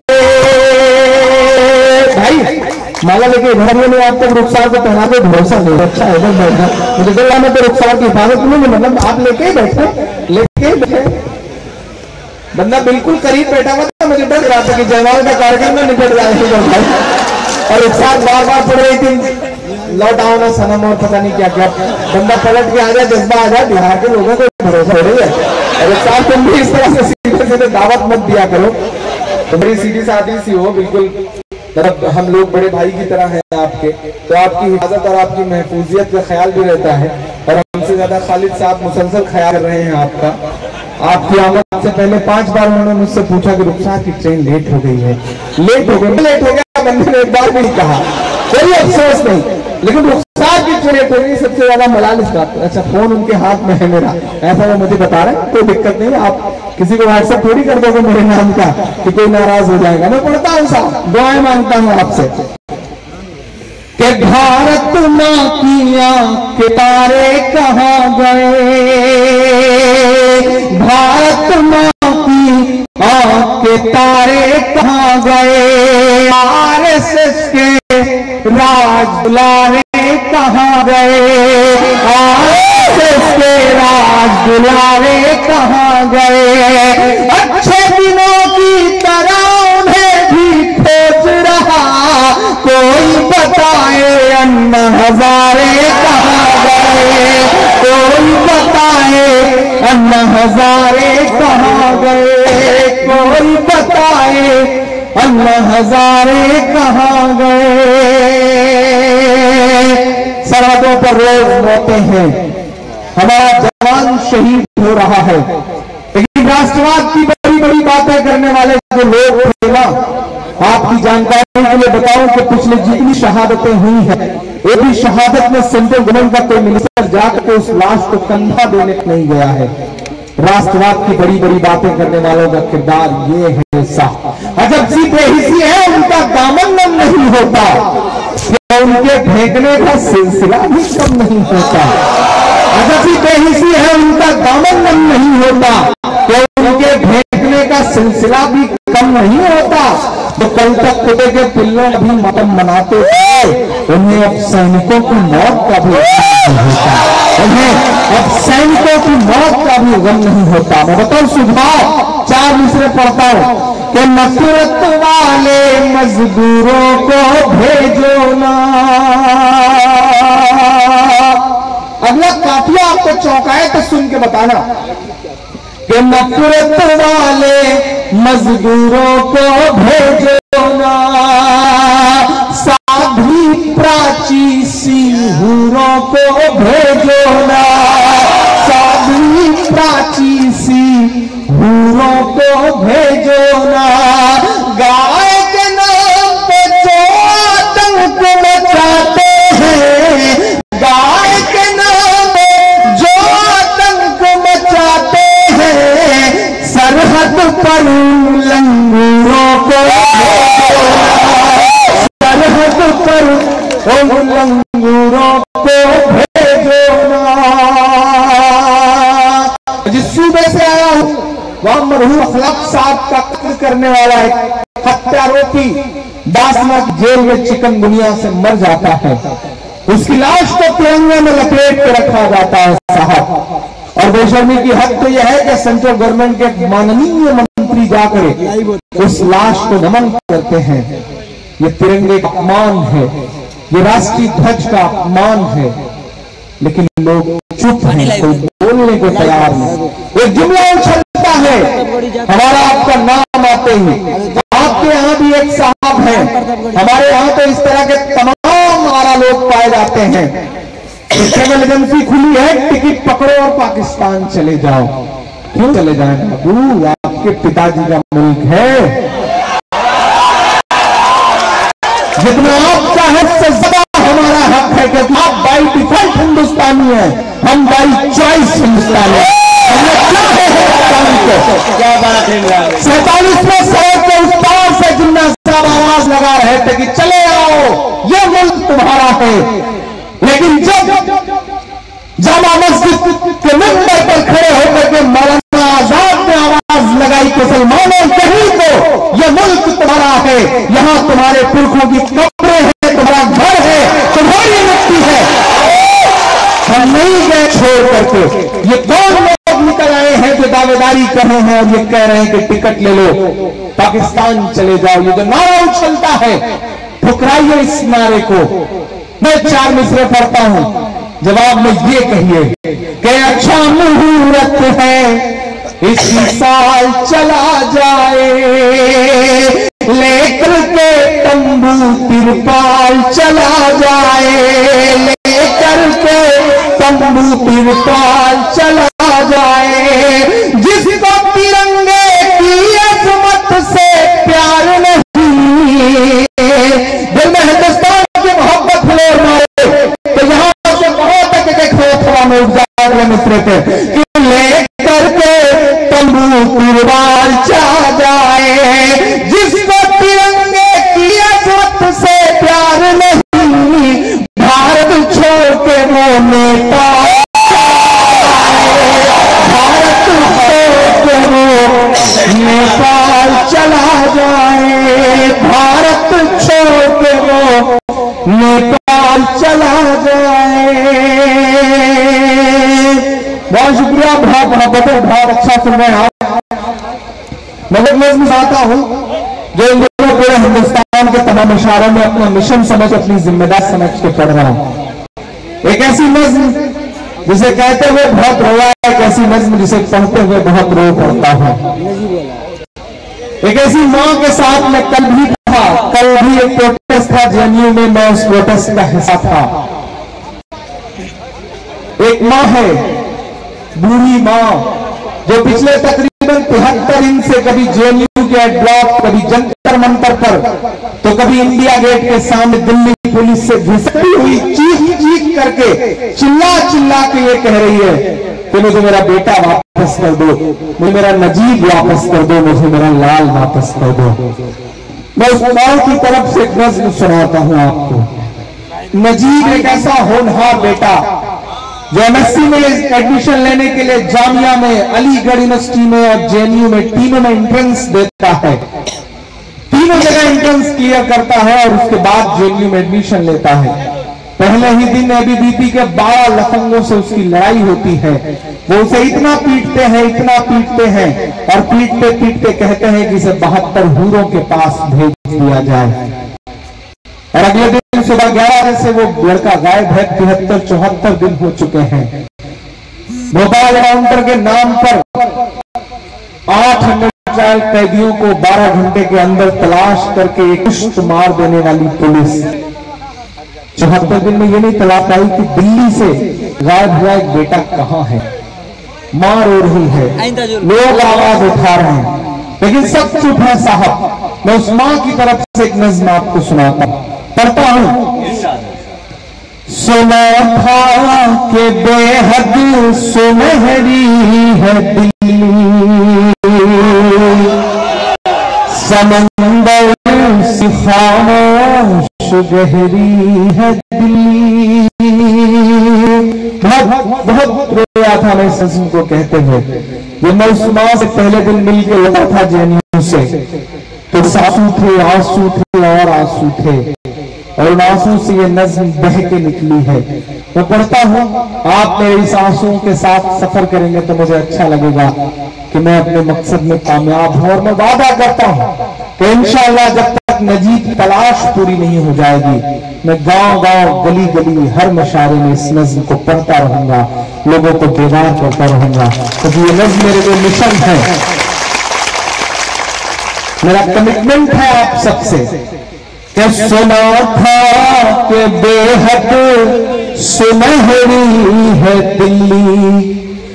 भाई माला लेके घर में आप तक रुखसार को पहना के भरोसा नहीं। अच्छा है इधर बैठा, मुझे दिल में तो रुखसार की हिफाजत नहीं, मतलब आप लेके बैठे बंदा बिल्कुल करीब बैठा हुआ था। मुझे डर रहा था कि जयमाल का कार्यक्रम में निकट जाएगा और एक साथ बार बार पड़ रही थी लौट आओ ना सनम और पता नहीं क्या क्या। बंदा पलट के आ जाए, जज्बा आ जाए, बिहार के लोगों को भरोसा हो रही है। और एक साथ तुम भी इस तरह से सीधे सीधे दावत मत दिया करो, तो बड़ी सीधी सादी सी हो, बिल्कुल मतलब हम लोग बड़े भाई की तरह हैं आपके, तो आपकी हिफाजत और आपकी महफूजियत का ख्याल भी रहता है। और हमसे ज्यादा खालिद साहब मुसलसल ख्याल कर रहे हैं आपका। आपकी आमद से पहले 5 बार उन्होंने मुझसे पूछा कि रुखसार की ट्रेन लेट हो गई है, लेट हो गया। बंदे ने एक बार भी नहीं कहा, कोई अफसोस नहीं, लेकिन रुखसार की ट्रेन लेट हो गई सबसे ज्यादा मलाल इस बात। अच्छा फोन उनके हाथ में है मेरा, ऐसा वो मुझे बता रहे हैं, कोई दिक्कत नहीं। आप किसी को व्हाट्सएप थोड़ी कर दोगे मेरे नाम का कि कोई नाराज हो जाएगा। मैं पढ़ता हूँ साहब, दुआएं मांगता हूँ आपसे कि भारत माँ की आँख के तारे कहाँ गए। भारत माँ की आँख के तारे कहाँ गए। आरएसएस के राज दुलारे कहाँ गए। आरएसएस के राज दुलारे कहाँ गए। अच्छे दिनों की तरह उन्हें भी खोज रहा कोई बताए अन्ना हजारे कहाँ गए। कोई बताए अन्ना हजारे कहाँ गए। कोई बताए अन्ना हजारे कहाँ गए। सरहदों पर रोज रोते हैं, हमारा जवान शहीद हो रहा है, लेकिन राष्ट्रवाद की बड़ी बड़ी बातें करने वाले जो लोग थे ना, आपकी जानकारी के लिए बताऊं कि पिछले जितनी शहादतें हुई हैं, एक भी शहादत में सेंट्रल गवर्नमेंट का कोई मिनिस्टर जाकर उस लाश को कंधा देने नहीं गया है। राष्ट्रवाद की बड़ी बड़ी बातें करने वालों का किरदार ये है साहब। अजब सी बेहिसी है, उनका दामन नम नहीं होता, उनके फेंकने का सिलसिला भी कम नहीं होता। अजब सी बेहिसी है, उनका दामन नम नहीं होता, उनके फेंकने का सिलसिला भी कम नहीं होता। तो कल तक खुदे के पिल्लों अभी मतम मनाते थे, उन्हें अब सैनिकों की मौत का भी नहीं होता। उन्हें अब सैनिकों की मौत का भी गम नहीं होता। मैं बताऊं सुझाव 4 दूसरे पढ़ता हूं कि नफरत वाले मजदूरों को भेजो ना। अगला काफिया आपको चौंकाए तो सुन के बताना कि नफरत वाले मजदूरों को भेजो ना। साध्वी प्राची सिंहूरों को भेजो ना। साध्वी प्राची सिंहूरों को भेजो ना। गाय के नाम पे जो आतंक मचाते हैं, गाय के नाम पे जो आतंक मचाते हैं, सरहद पर लंगूरों को कर उन लंगूरों को भेजो ना। जिस सूबे से आया हूं वहां मरहूम अखलाक साहब का कत्ल करने वाला एक हत्यारोपी बासमत जेल में चिकनगुनिया से मर जाता है, उसकी लाश को तिरंगे में लपेट के रखा जाता है साहब। और बेशर्मी की हद तो यह है कि सेंट्रल गवर्नमेंट के माननीय मंत्री जाकर उस लाश को नमन करते हैं। ये तिरंगे का अपमान है, ये राष्ट्रीय ध्वज का अपमान है, लेकिन लोग चुप हैं, कोई बोलने को तैयार नहीं। एक जुमला उछलता है हमारा आपका नाम आते ही। आपके यहाँ भी एक साहब है, हमारे यहाँ तो इस तरह के तमाम हमारा लोग पाए जाते हैं। ट्रैवल एजेंसी खुली है, टिकट पकड़ो और पाकिस्तान चले जाओ। क्यों चले जाए बाबू, आपके पिताजी का मुल्क है। जितना आपका है उससे ज्यादा हमारा हक है, क्योंकि आप बाई डिफॉल्ट हिंदुस्तानी है, हम बाई चॉइस हिंदुस्तानी है। क्या बात है। 47वें सड़क के उस पार से जिन्ना साहब आवाज लगा रहे थे कि चले आओ, ये मुल्क तुम्हारा है। लेकिन जब जामा मस्जिद के मिंबर पर खड़े होकर के मौलाना आजाद ने आवाज लगाई कि मुसलमानों कहीं तो ये मुल्क तुम्हारा है, यहां तुम्हारे पुरखों की कब्रें हैं, तुम्हारा घर है, तुम्हारी मिट्टी है, हम नहीं गए छोड़ करके। ये कौन लोग निकल आए हैं जो दावेदारी कर रहे हैं और ये कह रहे हैं कि टिकट ले लो, पाकिस्तान चले जाओ। ये जो नारा उछलता है, ठुकराइए इस नारे को। मैं 4 मिसरे पढ़ता हूं, जवाब में ये कहिए कि अच्छा मुहूर्त है इसी साल चला जाए, लेकर के तंबू तिरपाल चला जाए, लेकर के तंबू तिरपाल चला जाए। जिसको तिरंगे की अजमत से प्यार नहीं, दिल में हिंदुस्तान की मोहब्बत फ्लोर मारे तो यहां से बहुत थोड़ा में उठ जाए मित्र थे कि लेकर के तंबू तिरपाल चला जाए। जिसको तिरंगे की अजमत से प्यार नहीं, भारत छोड़ के वो नेपाल, भारत छोड़ के वो नेपाल चला जाए, भारत छोड़ के वो नेपाल चला जाए। बहुत शुक्रिया, बहुत अच्छा सुन रहे हैं आप। मगर मैं इसमें चाहता हूं जो इन लोगों पूरे हिंदुस्तान के तमाम इशारों में अपना मिशन समझ, अपनी जिम्मेदारी समझ के पढ़ रहा हूं। एक ऐसी नज्म जिसे कहते हुए बहुत रोया, एक ऐसी नज्म जिसे पढ़ते हुए बहुत रो पड़ता है। एक ऐसी मां के साथ मैं कल भी था, कल भी एक प्रोटेस्ट था जेएनयू में, मैं उस प्रोटेस्ट का हिस्सा था। एक मां है, बूढ़ी मां, जो पिछले तकरीबन 73 दिन से कभी जेएनयू के ब्लॉक, कभी जंतर मंतर पर, तो कभी इंडिया गेट के सामने दिल्ली पुलिस से घिसटी हुई चीख करके चिल्ला चिल्ला के ये कह रही है कि मुझे मेरा बेटा वापस कर दो, मुझे मेरा नजीब वापस कर दो, मुझे मेरा लाल वापस कर दो। मैं उस मां की तरफ से एक नज्म सुनाता हूं आपको। नजीब एक ऐसा होनहार बेटा जो एमएससी में एडमिशन लेने के लिए जामिया में, अलीगढ़ यूनिवर्सिटी में और जेएनयू में तीनों में एंट्रेंस देता है, तीनों जगह एंट्रेंस क्लियर करता है और उसके बाद जेएनयू में एडमिशन लेता है। पहले ही दिन एबीवीपी के 12 लफंगों से उसकी लड़ाई होती है। वो उसे इतना पीटते हैं, इतना पीटते हैं और पीटते पीटते कहते हैं कि इसे 72 हूरों के पास भेज दिया जाए। और अगले दिन सुबह 11 बजे से वो लड़का गायब है। 73-74 दिन हो चुके हैं। भोपाल काउंटर के नाम पर 8 ट्रायल कैदियों को 12 घंटे के अंदर तलाश करके एक मुश्त मार देने वाली पुलिस 74 दिन में ये नहीं तलाश पाई कि दिल्ली से गायब हुआ एक बेटा कहां है। मां रो रही है, लोग आवाज उठा रहे हैं, लेकिन सब चुप है साहब। मैं उस मां की तरफ से एक नज़्म आपको सुनाता पढ़ता हूं। सुना था के बेहद सुनहरी है दिल्ली, समंदर से खामोश गहरी है दिल्ली। बहुत रोया था मैं इस नज़्म को कहते हुए। ये मैं उस माँ से पहले दिन मिल के लगा था जेएनयू से, तो आंसू थे, आंसू थे और आंसू थे, और उन आंसू से ये नज़्म बह के निकली है। मैं पढ़ता हूँ, आप मेरे इस आंसुओं के साथ सफर करेंगे तो मुझे अच्छा लगेगा कि मैं अपने मकसद में कामयाब हूं। और मैं वादा करता हूं कि इंशाअल्लाह जब तक नजीब की तलाश पूरी नहीं हो जाएगी, मैं गांव गांव गली गली हर मशारे में इस नज़्म को पढ़ता रहूंगा, लोगों को बेदार करता रहूंगा, क्योंकि ये नज़्म मेरे लिए मिशन है, मेरा कमिटमेंट है आप सबसे। कि सुना था कि बेहद सुनहरी है दिल्ली,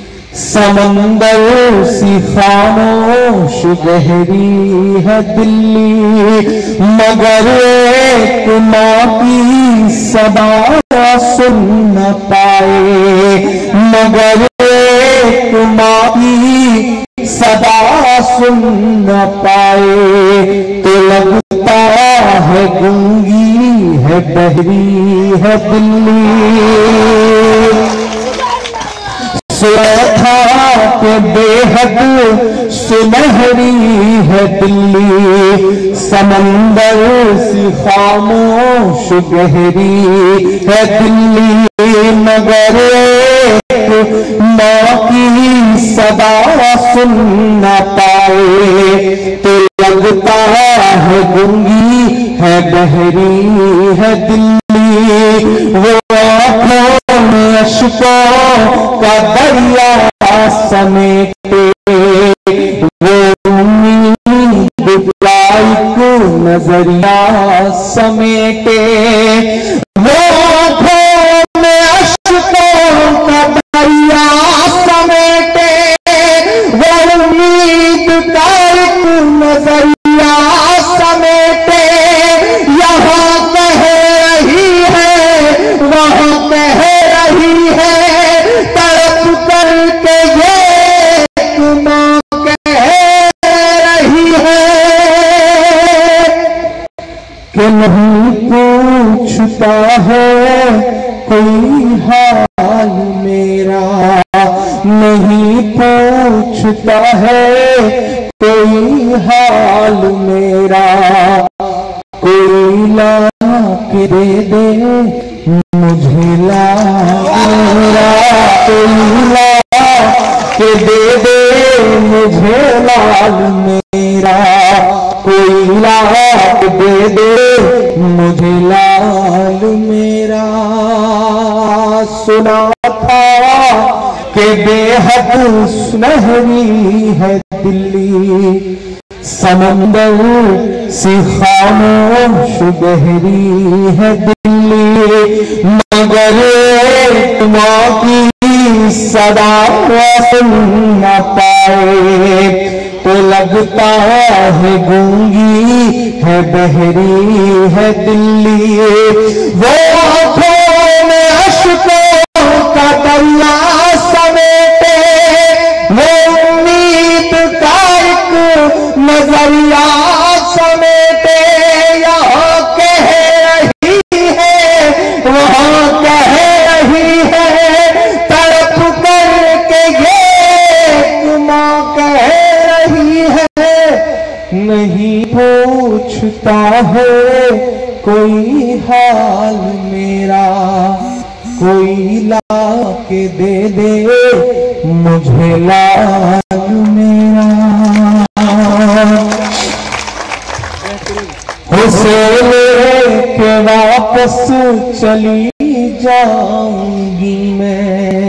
समंदर सी खामोश गहरी है दिल्ली, मगर एक माँ की सदा सुन न पाए, मगर एक माँ की सदा सुन न पाए, तो लगता है गूंगी है बहरी है दिल्ली। सुना के बेहद सुनहरी है दिल्ली, समंदर सी खामोश गहरी है दिल्ली, मगर एक माँ की सदा सुन न पाए, तो लगता है गूंगी है बहरी है दिल्ली। वो आँखों में अश्कों का दरिया समेटे, वो उम्मीद का एक नजरिया समेटे, वो आँखों में अश्कों का दरिया समेटे, वो उम्मीद का एक नजरिया समेटे, यहाँ कह रही है वहाँ कह रही है, तड़प करके ये माँ कह रही है, कि नहीं पूछता है कोई हाल मेरा, नहीं पूछता है कोई हाल मेरा, कोई ला के दे दे मुझे लाल मेरा, कोई ला के दे दे मुझे लाल मेरा, कोई ला के दे दे मुझे लाल मेरा। सुना था कि बेहद सुनहरी है दिल्ली, समंदर सी खामोश गहरी है दिल्ली, मगर एक माँ की सदा सुन न पाए, तो लगता है गूंगी है बहरी है दिल्ली। वो आँखों में अश्कों का दरिया समेटे, वो उम्मीद का एक नजरिया समेटे, यहाँ कह रही है वहाँ कह रही है, तड़प करके ये माँ कह रही है, नहीं पूछता है कोई हाल मेरा, कोई ला के दे दे मुझे लाल मेरा। उसे लेके वापस चली जाऊंगी मैं।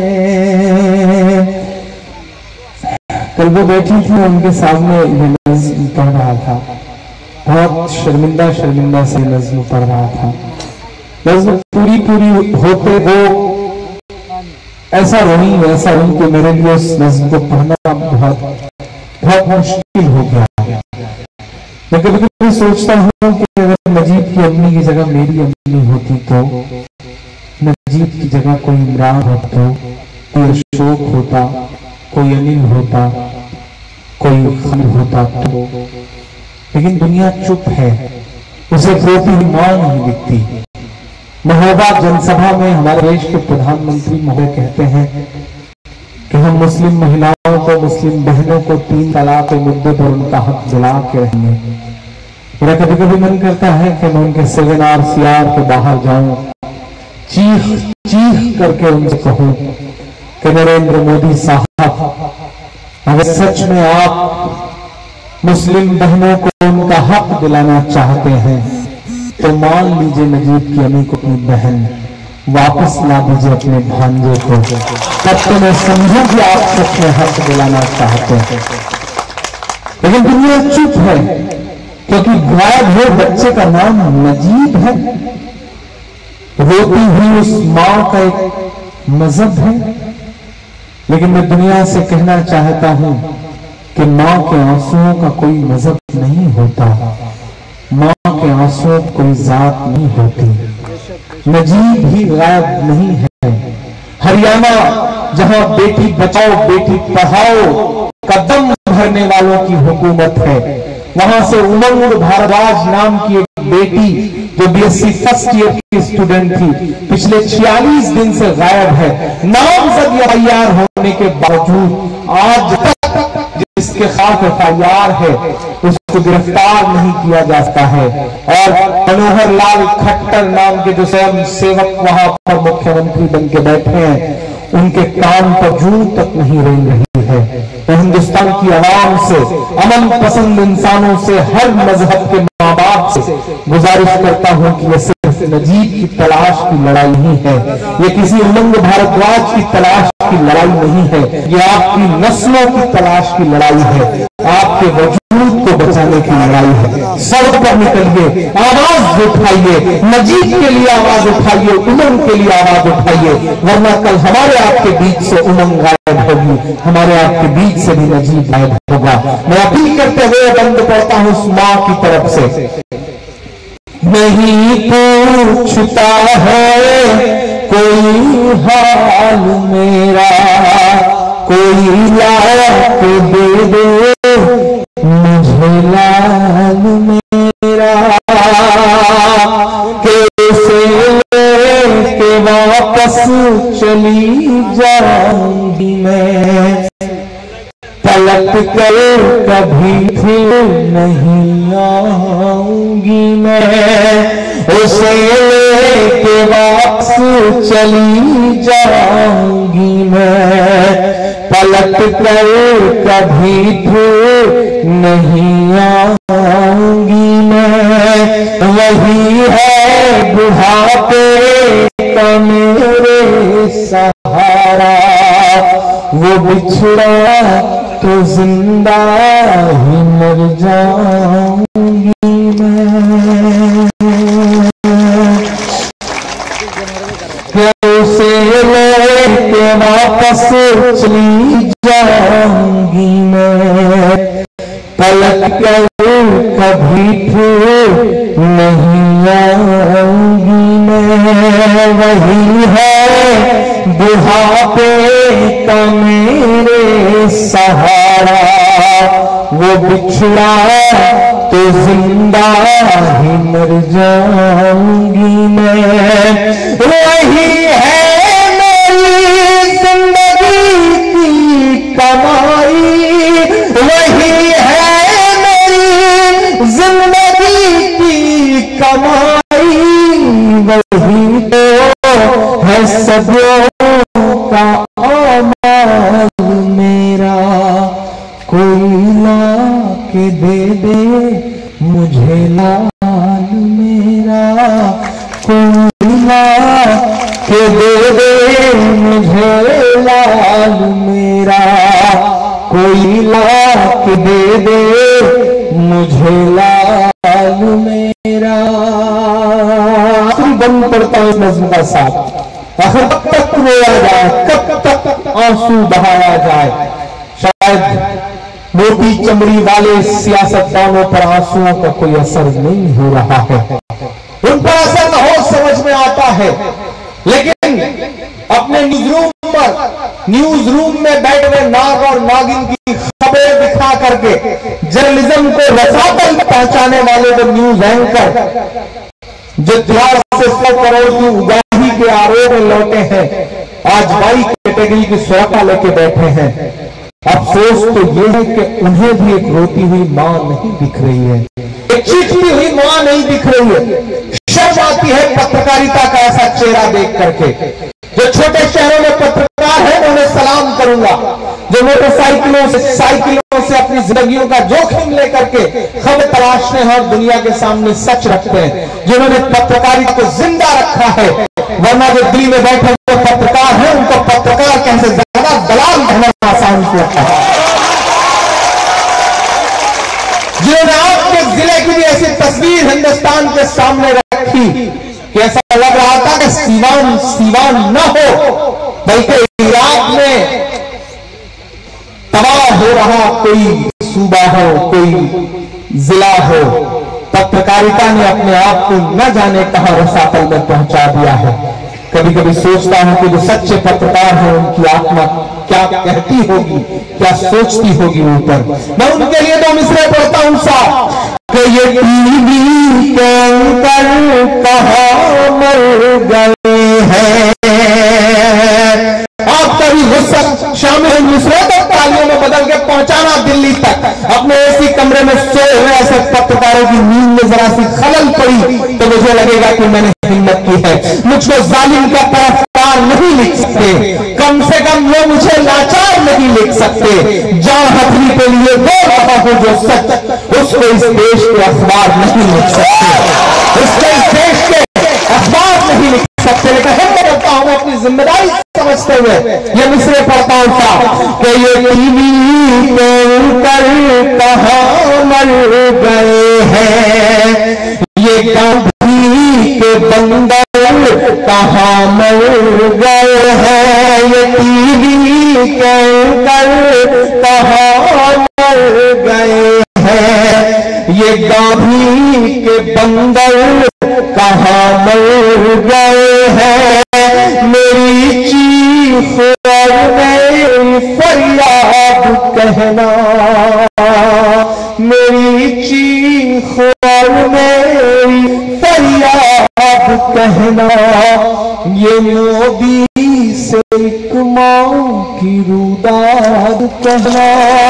कल वो बैठी थी, उनके सामने ये नज़्म पढ़ रहा था, बहुत शर्मिंदा शर्मिंदा से नज़्म पढ़ रहा था। नज़्म पूरी होते वो ऐसा रोई कि मेरे लिए उस नज़्म को पढ़ना बहुत मुश्किल हो गया। मैं कभी कभी सोचता हूँ कि अगर नजीब की अम्मी की जगह मेरी अम्मी होती, तो नजीब की जगह कोई इमरान होता, कोई अशोक होता, कोई अनिल होता, कोई खालिद होता, तो लेकिन दुनिया चुप है। उसे पोती मां नहीं दिखती। महोबा जनसभा में हमारे देश के प्रधानमंत्री महोदय कहते हैं कि हम मुस्लिम महिलाओं को, मुस्लिम बहनों को 3 तलाक के मुद्दे पर उनका हक दिला के रहेंगे। मेरा कभी कभी मन करता है कि मैं उनके 7R CR के बाहर जाऊं, चीख चीख करके उनसे कहूं कि नरेंद्र मोदी साहब, अगर सच में आप मुस्लिम बहनों को उनका हक दिलाना चाहते हैं तो मान लीजिए नजीब की अम्मी को अपनी बहन वापस ला दीजिए अपने भांजे को, तब तो मैं समझूं कि आप सच में हक दिलाना चाहते हैं। लेकिन दुनिया चुप है क्योंकि गायब हुए बच्चे का नाम नजीब है। रोती हुई उस मां का एक मजहब है। लेकिन मैं दुनिया से कहना चाहता हूं कि मां के आंसुओं का कोई मजहब नहीं होता, मां के आंसुओं कोई जात नहीं होती। नजीब भी गायब नहीं है। हरियाणा जहां बेटी बचाओ बेटी पढ़ाओ कदम भरने वालों की हुकूमत है, वहां से उमंग भारद्वाज नाम की एक बेटी जो BSc फर्स्ट ईयर की स्टूडेंट थी, पिछले 46 दिन से गायब है। नामजद FIR होने के बावजूद आज तक जिसके खिलाफ FIR है उसको गिरफ्तार नहीं किया जाता है। और मनोहर लाल खट्टर नाम के जो स्वयं सेवक वहां पर मुख्यमंत्री बन के बैठे हैं, उनके कान पर जू तक नहीं रेंग रही है। तो हिंदुस्तान की आवाम से, अमन पसंद इंसानों से, हर मजहब के माँ बाप से गुजारिश करता हूं कि यह सिर्फ नजीब की तलाश की लड़ाई नहीं है, ये किसी उमंग भारद्वाज की तलाश की लड़ाई नहीं है, ये आपकी नस्लों की तलाश की लड़ाई है, आपके वजूद को बचाने की लड़ाई है। सड़क पर निकलिए, आवाज उठाइए, नजीब के लिए आवाज उठाइए, उमंग के लिए आवाज उठाइए, वरना कल हमारे आपके बीच से उमंग गायब होगी, हमारे आपके बीच से भी नजीब गायब होगा। मैं अपील करते हुए बंद पड़ता हूं उस मां की तरफ से, नहीं पूछता है कोई हाल मेरा, कोई लाख दे दे मुझे लाल मेरा, कैसे लेके वापस चली जाऊंगी मैं, पलट कर कभी फिर नहीं आऊंगी मैं, उसे लेके वापस चली जाऊंगी मैं, पलट कर कभी फिर नहीं आऊंगी मैं। वही है बुढ़ापे का मेरे सहारा, वो बिछड़ा तो जिंदा ही मर जाऊंगी मैं, उसे लेके वापस चली जाऊंगी मैं, पलट कर कभी फिर नहीं आऊंगी मैं। वही है बुढ़ापे का मेरे सहारा, वो बिछड़ा तो जिंदा ही मर जाऊंगी मैं। वही है मेरी जिंदगी की कमाई, वही है मेरी जिंदगी की कमाई, वही तो है सबों का अमाल मेरा, कोई ला के दे दे मुझे लाल मेरा, कोई ला के दे दे मुझे लाल मेरा, कोई ला के दे दे मुझे लाल मेरा। बंद पड़ता है इस नज़्म का साथ, आखिर कब तक रोया जाए, कब तक आंसू बहाया जाए। शायद मोटी चमड़ी वाले सियासतदानों पर आंसुओं का कोई असर नहीं हो रहा है, उन पर असर न हो समझ में आता है, लेकिन अपने न्यूज रूम में बैठ हुए नाग और नागिन की खबरें दिखाकर करके जर्नलिज्म को रसातल पहुंचाने वाले वो न्यूज एंकर जो 100 करोड़ की उगाही के आरोप में लौटे हैं, आज वाई कैटेगरी की सुरक्षा लेके बैठे हैं। अफसोस तो ये है कि उन्हें भी एक रोती हुई मां नहीं दिख रही है, एक चीखती हुई मां नहीं दिख रही है। शर्म आती है पत्रकारिता का ऐसा चेहरा देख करके। जो छोटे शहरों में पत्रकार है मैं उन्हें सलाम करूंगा, जो मोटरसाइकिलों से अपनी जिंदगियों का जोखिम लेकर के खबर तलाशते हैं और दुनिया के सामने सच रखते हैं, जिन्होंने पत्रकारिता को जिंदा रखा है। वरना जो दिल्ली में बैठे हुए पत्रकार हैं उनको पत्रकार कहने से ज्यादा दलाल कहना आसान लगता है। जिन्होंने आपके जिले की भी ऐसी तस्वीर हिंदुस्तान के सामने रखी कि ऐसा लग रहा था कि सीवान न हो बल्कि इराक में तबाह हो रहा कोई सूबा हो, कोई जिला हो। पत्रकारिता ने अपने आप को न जाने कहां रसातल में पहुंचा दिया है। कभी कभी सोचता हूं कि जो सच्चे पत्रकार हैं उनकी आत्मा क्या कहती होगी, क्या सोचती होगी ऊपर। मैं उनके लिए तो मिसरे पढ़ता हूं सा कि ये टीवी के अंकर कहां मर गए हैं। आप कभी गुस्सा शामिल मिसरे तो तालियों में बदल के पहुंचाना दिल्ली तक। अपने ऐसी कमरे में सोए हुए ऐसे पत्रकारों की नींद में जरा सी खलल पड़ी तो मुझे लगेगा कि मैंने हिम्मत की है। मुझको जालिम का तरफदार नहीं लिख सकते, कम से कम वो मुझे लाचार नहीं लिख सकते। जहां हथनी के लिए बोल रहा हूं जो सच, उसको इस देश के अखबार नहीं लिख सकते, उसको इस देश के अखबार नहीं लिख सकते। लेकिन हिम्मत करता हूं अपनी जिम्मेदारी समझते हुए ये मिसरे पढ़ता हूं सा कि ये टीवी पर कहां मर गए हैं, ये गांधी के बंदर कहां मर गए हैं, ये टीवी के अंकर कहां मर गए हैं, ये गांधी के बंदर कहां मर गए हैं। मेरी चीख और मेरी फरियाद कहना, मेरी चीख और मेरी फरियाद कहना, ये मोदी से एक मां की रुदाद कहना।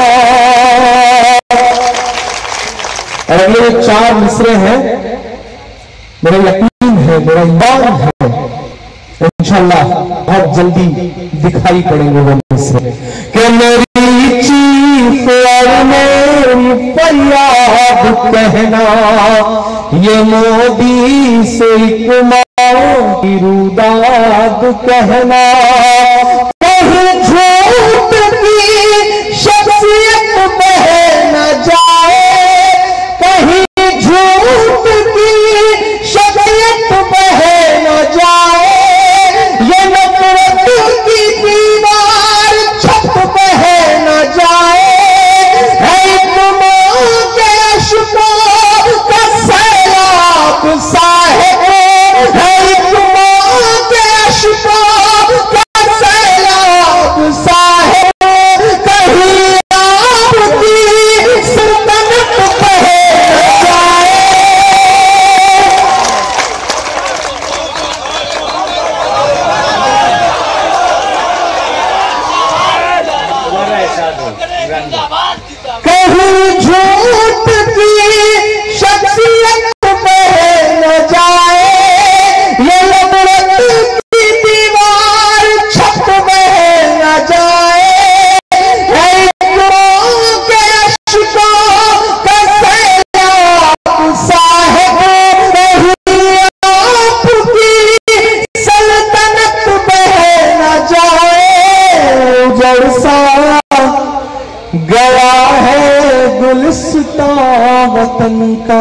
और अगले 4 मिसरे हैं, मेरा यकीन है, मेरा ईमान है, इंशाल्लाह बहुत जल्दी दिखाई पड़ेंगे वो मिसरे कि मेरी चीख और मेरी फरियाद कहना, ये मोदी से एक मां की रुदाद कहना। कहीं झूठ की शख्सियत बह न जाए, कहीं झूठ की शख्सियत बह न जाए, ये नफरत की दीवार छत बह न जाए, एक मां के अश्कों का सैलाब साहिब, एक मां के अश्कों का सैलाब साहिब, कहीं आपकी सुल्तानत बह न जाए। कहीं झूठ की शख्सियत बह न जाए, ये नफरत की दीवार छत बह न जाए, एक मां के अश्कों का सैलाब साहिब, कहीं आपकी सल्तनत बह न जाए। उजड़ सा गया है गुलिस्तां वतन का।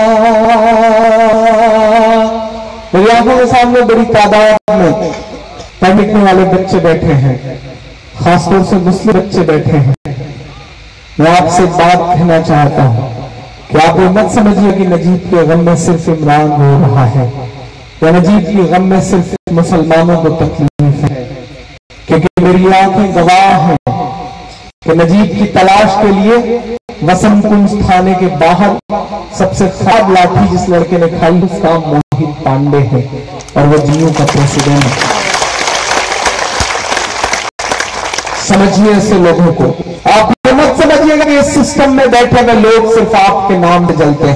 मेरी आंखों के सामने बड़ी तादाद में पढ़ने वाले बच्चे बैठे हैं, खासतौर से मुस्लिम बच्चे बैठे हैं। मैं आपसे बात कहना चाहता हूं कि आप ये मत समझिए कि नजीब के गम में सिर्फ इमरान रो रहा है या नजीब के गम में सिर्फ मुसलमानों को तकलीफ है, क्योंकि मेरी आंखें गवाह हैं कि नजीब की तलाश के लिए वसंत कुंज थाने के बाहर सबसे खराब लाठी जिस लड़के ने खाई उसका मोहित पांडे है और वो जीओ का प्रेसिडेंट है। समझिए ऐसे लोगों को, आप ये मत समझिएगा कि इस सिस्टम में बैठे हुए लोग सिर्फ आपके नाम पे जलते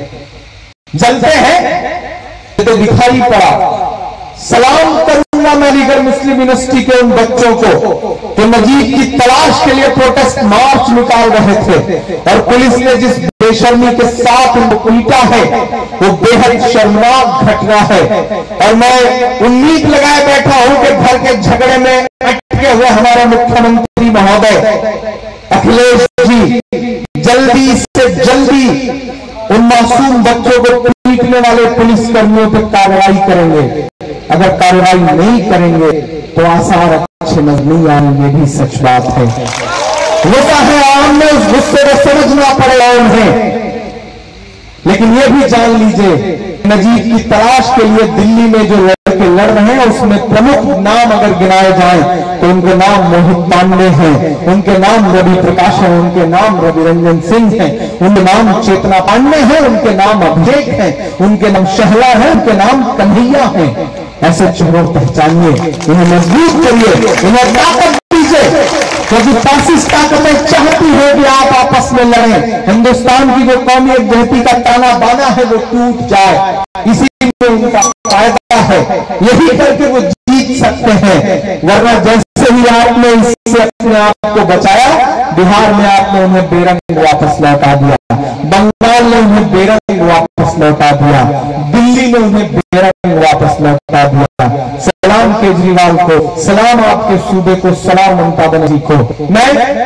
हैं तो दिखाई पड़ा। सलाम करूंगा मैं अलीगढ़ मुस्लिम यूनिवर्सिटी के उन बच्चों को जो नजीब की तलाश के लिए प्रोटेस्ट मार्च निकाल रहे थे और पुलिस ने जिस बेशर्मी के साथ उनको पीटा है वो बेहद शर्मनाक घटना है। और मैं उम्मीद लगाए बैठा हूं कि घर के झगड़े में अटके हुए हमारे मुख्यमंत्री महोदय अखिलेश जी जल्दी से जल्दी उन मासूम बच्चों को पीटने वाले पुलिसकर्मियों पर कार्रवाई करेंगे। अगर कार्रवाई नहीं करेंगे तो आसार अच्छे नजर नहीं आएंगे, ये भी सच बात है। गुस्सा है आम में, उस गुस्से को समझना पड़ेगा उन्हें। लेकिन ये भी जान लीजिए नजीब की तलाश के लिए दिल्ली में जो लड़के लड़ रहे हैं उसमें प्रमुख नाम अगर गिनाए जाएं तो उनके नाम मोहित पांडे हैं, उनके नाम रवि प्रकाश हैं, उनके नाम रवि रंजन सिंह हैं, उनके नाम चेतना पांडे हैं, उनके नाम अभिषेक हैं, उनके नाम शहला है, उनके नाम कन्हैया हैं। ऐसे चेहरों पहचानिए, इन्हें मजबूत करिए, इन्हें ताकत दीजिए, क्योंकि फासिस्ट ताकतें चाहती है कि आप आपस में लड़ें, हिंदुस्तान की जो कौमी एकजुटता का ताना बाना है वो टूट जाए, इसी में उनका फायदा है, यही करके वो जीत सकते हैं। वरना जैसे ही आपने इससे अपने आप को बचाया, बिहार में आपने उन्हें बेरंग वापस लौटा दिया, बंगाल ने उन्हें बेरंग वापस लौटा दिया, दिल्ली में उन्हें बेरंग वापस लौटा दिया। सलाम केजरीवाल को, सलाम आपके सूबे को, सलाम ममता बनर्जी को। मैं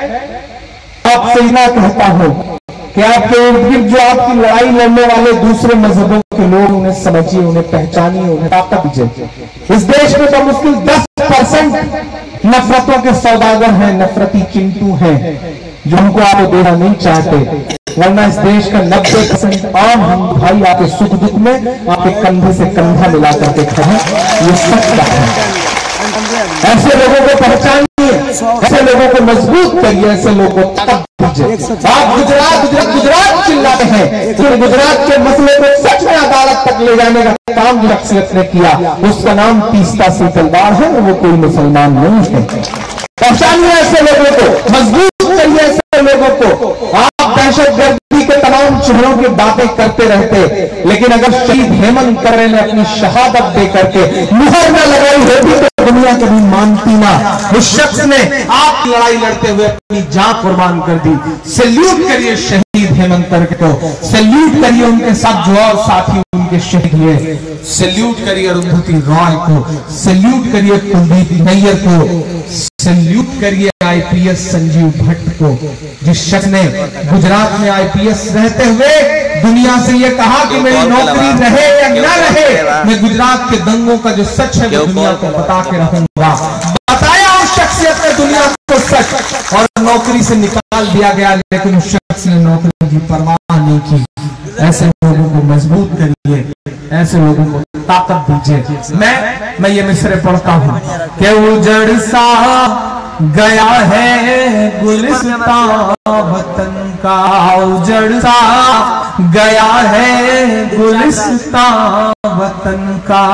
आपसे इतना कहता हूं कि आपके इर्द गिर्द जो आपकी लड़ाई लड़ने वाले दूसरे मजहबों के लोग, उन्हें समझिए, उन्हें पहचानिए, उन्हें ताकत दीजिए। इस देश में तो मुश्किल 10% नफरतों के सौदागर हैं, नफरती चिंटू हैं जो हमको आपको देना नहीं चाहते। वरना इस देश का 90% आम हम भाई आपके सुख दुख में आपके कंधे से कंधा मिला करके खड़े, ये सच बात है। ऐसे लोगों को पहचानिए, ऐसे लोगों को मजबूत करिए, ऐसे लोगों को ताकत दीजिए। आप गुजरात चिल्लाते हैं, तो गुजरात के मसले को सच में अदालत तक ले जाने का काम जो शख्सियत ने किया उसका नाम तीस्ता सीतलवाड़ है, वो कोई मुसलमान नहीं है। पहचानिए ऐसे लोगों को, मजबूत करिए ऐसे लोगों को। आप दहशतगर्दी के तमाम चेहरों की बातें करते रहते, लेकिन अगर शहीद हेमंत करें ने अपनी शहादत दे करके मुहर न लगाई होती तो दुनिया कभी मानती ना। उस शख्स ने आप लड़ाई लड़ते हुए अपनी जान कुर्बान कर दी। सैल्यूट करिए शहीद हेमंत करके को, सैल्यूट करिए उनके साथ जो और साथी उनके शहीद हुए, सैल्यूट करिए अरुंधति रॉय को, सैल्यूट करिए कुलदीप नैयर को, सैल्यूट करिए आईपीएस संजीव भट्ट को, जिस शख्स ने गुजरात में आईपीएस रहते हुए दुनिया से ये कहा कि मेरी नौकरी रहे या न रहे, मैं गुजरात के दंगों का जो सच है वो दुनिया को बता के रहूंगा। बताया उस शख्सियत ने दुनिया को सच, और नौकरी से निकाल दिया गया, लेकिन उस शख्स ने नौकरी की परवाह नहीं की। ऐसे लोगों को मजबूत करिए, ऐसे लोगों को ताकत दीजिए। मैं ये मिसरे पढ़ता हूँ कि उजड़ सा गया है गुलिस्तां वतन का, उजड़ सा गया है गुलिस्तां वतन का,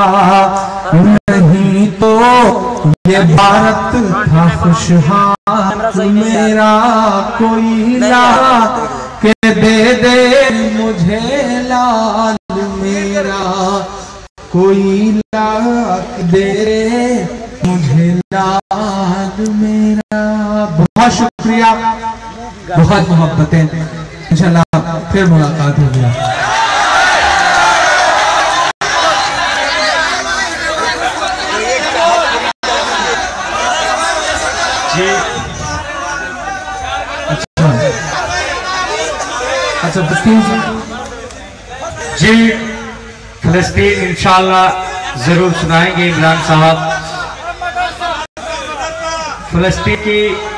नहीं तो ये भारत था खुशहाल मेरा, कोई ला के दे मुझे लाल मेरा, कोई लाख दे मुझे लाल मेरा। बहुत शुक्रिया, बहुत मोहब्बतें, इंशाल्लाह फिर मुलाकात होगी। जी अच्छा फिलिस्तीन जी, फिलिस्तीन इंशाल्लाह जरूर सुनाएंगे इमरान साहब। फिलिस्तीन की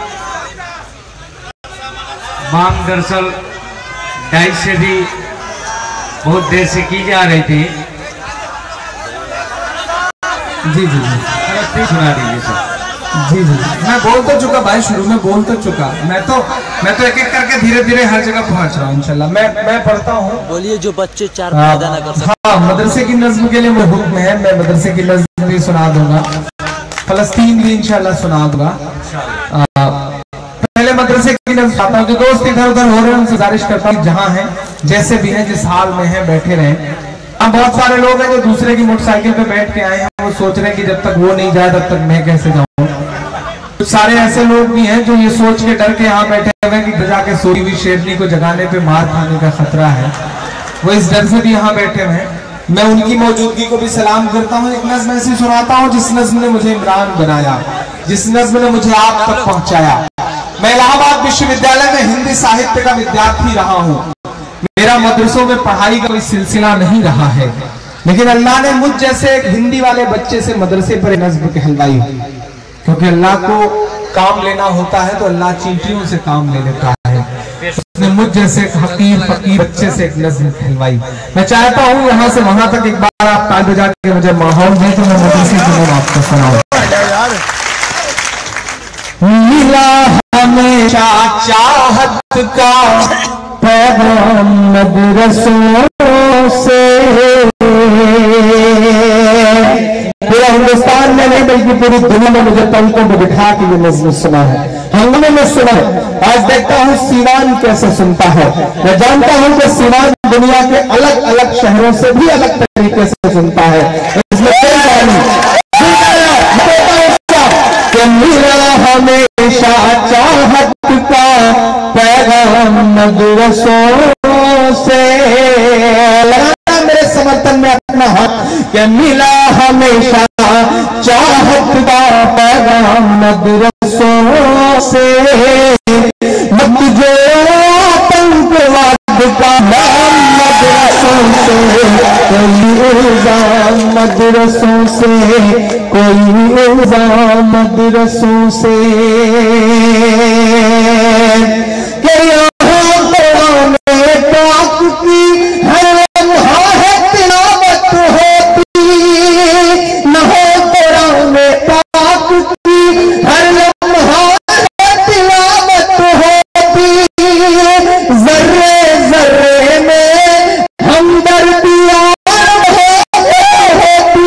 मांग दरअसल डाइस से भी बहुत देर से की जा रही थी। जी जी जी फिलिस्तीन सुना दीजिए सर। जी जी मैं बोल तो चुका भाई, शुरू में बोल तो चुका। मैं तो एक एक करके धीरे धीरे हर जगह पहुंच रहा हूँ इंशाल्लाह। मैं पढ़ता हूँ। बोलिए जो बच्चे चार पैदा ना कर सकते। हाँ, मदरसे की नज्म के लिए मैं हुक्म है, मैं मदरसे की नज्म भी सुना दूंगा, फलस्तीन भी इंशाल्लाह सुना दूंगा। पहले मदरसे की नज्म सुनाता हूँ। जो दोस्त इधर उधर हो रहे हैं उनसे गुजारिश करता हूँ जहाँ हैं, जैसे भी हैं, जिस हाल में हैं, बैठे रहें। अब बहुत सारे लोग हैं जो दूसरे की मोटरसाइकिल पे बैठ के आए हैं, वो सोच रहे हैं कि जब तक वो नहीं जाए तब तक मैं कैसे जाऊं। कुछ सारे ऐसे लोग भी हैं जो ये सोच के डर के यहाँ बैठे हुए हैं कि जाके सोई हुई शेरनी को जगाने पे मार खाने का खतरा है, वो इस डर से भी यहाँ बैठे हुए हैं। मैं उनकी मौजूदगी को भी सलाम करता हूँ। एक नज्म ऐसी सुनाता हूँ जिस नज्म ने मुझे इमरान बनाया, जिस नज्म ने मुझे आप तक पहुंचाया। मैं इलाहाबाद विश्वविद्यालय में हिंदी साहित्य का विद्यार्थी रहा हूँ। मेरा मदरसों में पढ़ाई का कोई सिलसिला नहीं रहा है, लेकिन अल्लाह ने मुझ जैसे एक हिंदी वाले बच्चे से मदरसे पर नज्म कहलवाई। क्योंकि अल्लाह को काम लेना होता है तो अल्लाह चींटियों से काम ले लेता है। उसने मुझ जैसे हकीर फकीर बच्चे से एक नज्म कहलवाई। मैं चाहता हूँ यहाँ से वहां तक एक बार आप ताल बजा के मुझे माहौल दें तो मैं मदरसे की नज्म आपको सुनाऊं। मिला हमेशा चाहत का पैगाम मदरसों से, पूरा हिंदुस्तान में नहीं बल्कि पूरी दुनिया में मुझे पलकों में बिठा के ये नज्म सुना है, हंगमे में सुना है। आज देखता हूँ सीवान कैसे सुनता है। मैं जानता हूँ कि सीवान दुनिया के अलग अलग शहरों से भी अलग तरीके से सुनता है। इसमें कोई कहानी कि मिला हमेशा चाहत का पैगाम मदरसों से, लगाना मेरे समर्थन में अपना हाथ कि मिला हमेशा चाहत का पैगाम मदरसों से, मत जो आतंकवाद का नाम मदरसों से, कोई इल्जाम मदरसों से, कोई इल्जाम मदरसों से, कि यहाँ कुरान पाक की हर लम्हा है तिलावत होती, न हो कुरान पाक की हर लम्हा है तिलावत होती, जर्रे जर्रे में हमदर्दियाँ होती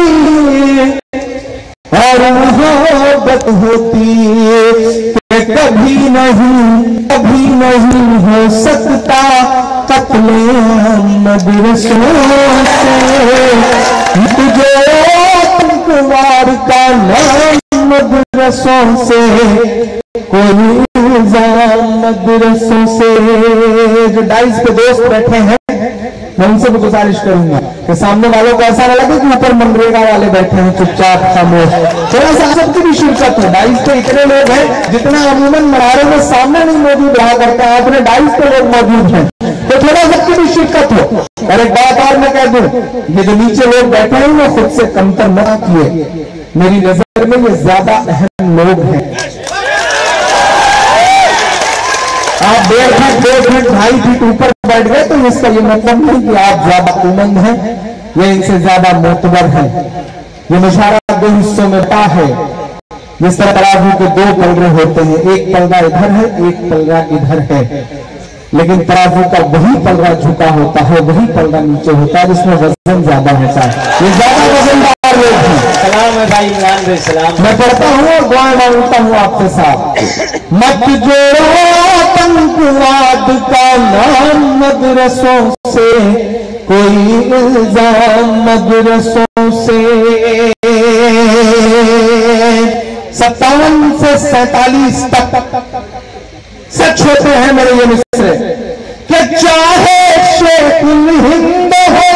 और मोहब्बत होती, कि कभी नहीं हो सकता कत्ले मदरसों से, तुझे आतंकवाद का नाम मदरसों से, कोई इल्जाम मदरसों से। जो डाइस पे दोस्त बैठे हैं मैं उनसे भी गुजारिश करूंगा कि सामने वालों को ऐसा ना लगे कि ऊपर मनरेगा वाले बैठे हैं चुपचाप खामोश, थोड़ा सा सबकी भी शिरकत हो। डाइस पे इतने लोग हैं जितना अमूमन मनारे में सामने नहीं मौजूद रहा करता है, अपने डाइस पे लोग मौजूद हैं तो थोड़ा सबकी भी शिरकत हो। और एक बात और मैं कह दूं, ये जो नीचे लोग बैठे हैं वो खुद से कमतर मत किए, मेरी नजर में ये ज्यादा अहम लोग हैं। आप 1.5 फीट 2.5 फीट ऊपर बैठ गए तो इसका ये मतलब नहीं कि आप ज्यादा उमंग हैं या इनसे ज्यादा मोतबर हैं। ये मुशारा 2 हिस्सों में पा है। जिस तरह तराजू के 2 पलड़े होते हैं, एक पलड़ा इधर है, एक पलड़ा इधर है, लेकिन तराजू का वही पलड़ा झुका होता है, वही पलड़ा नीचे होता है जिसमें वजन ज्यादा होता है। ये ज्यादा वजनदार लोग हैं। सलाम है भाई इमरान भाई, सलाम। मैं पढ़ता हूँ और दुआएं मांगता हूँ आपसे साहब। मत जोड़ो आतंकवाद का नाम मदरसों से, कोई इल्जाम मदरसों से। 57 से 47 तक सच होते हैं मेरे ये मिसरे कि चाहे शेखुल हिंद हो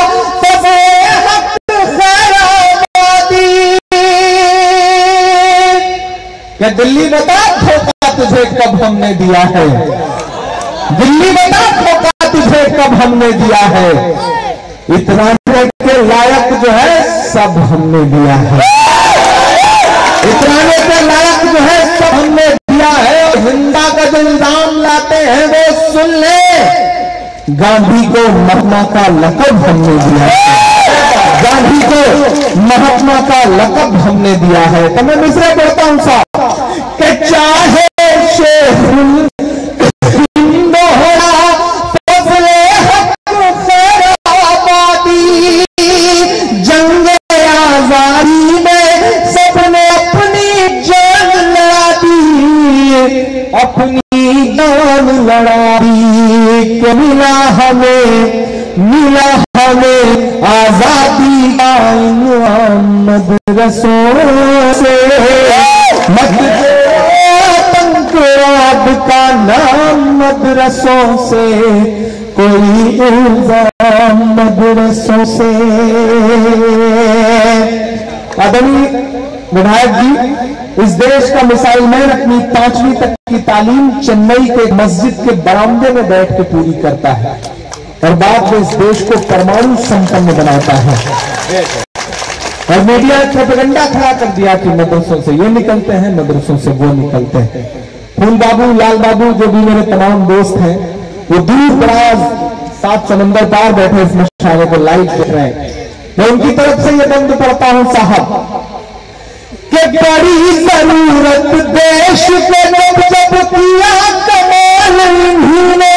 या दिल्ली बता धोखा तुझे कब हमने दिया है, दिल्ली बता धोखा तुझे कब हमने दिया है, इतराने के लायक जो है सब हमने दिया है, इतराने के लायक जो है सब हमने दिया है। और हिंदा का जो इल्जाम लाते हैं वो सुन ले, गांधी को महात्मा का लक़ब हमने दिया है, गांधी को महात्मा का लक़ब हमने दिया है। तो मैं मिसरे पढ़ता हूं साहब कि चाहे शेखुल हिंद होना फजले हक खैराबादी, जंग आजादी में सबने अपनी जान लड़ा दी, अपनी जान लड़ा दी। कि मिला हमें आजादी का इनाम मदरसों से, मत आतंकवाद का नाम मदरसों से, कोई इल्जाम मदरसों से। आदरणीय विधायक जी, इस देश का मिसाइल मैन अपनी 5वीं तक की तालीम चेन्नई के मस्जिद के बरामदे में बैठ के पूरी करता है और बाद में इस देश को परमाणु संपन्न बनाता है। और मीडिया ने प्रोपेगेंडा खड़ा कर दिया कि मदरसों से ये निकलते हैं, मदरसों से वो निकलते हैं। फूल बाबू, लाल बाबू, जो भी मेरे तमाम दोस्त हैं, वो दूर दराज 7 समंदर पार बैठे इस मशाले को लाइव देख रहे हैं। मैं उनकी तरफ से ये बंद पढ़ता हूं साहब कि बड़ी जरूरत देश के जब किया कमाल इन्हीं ने।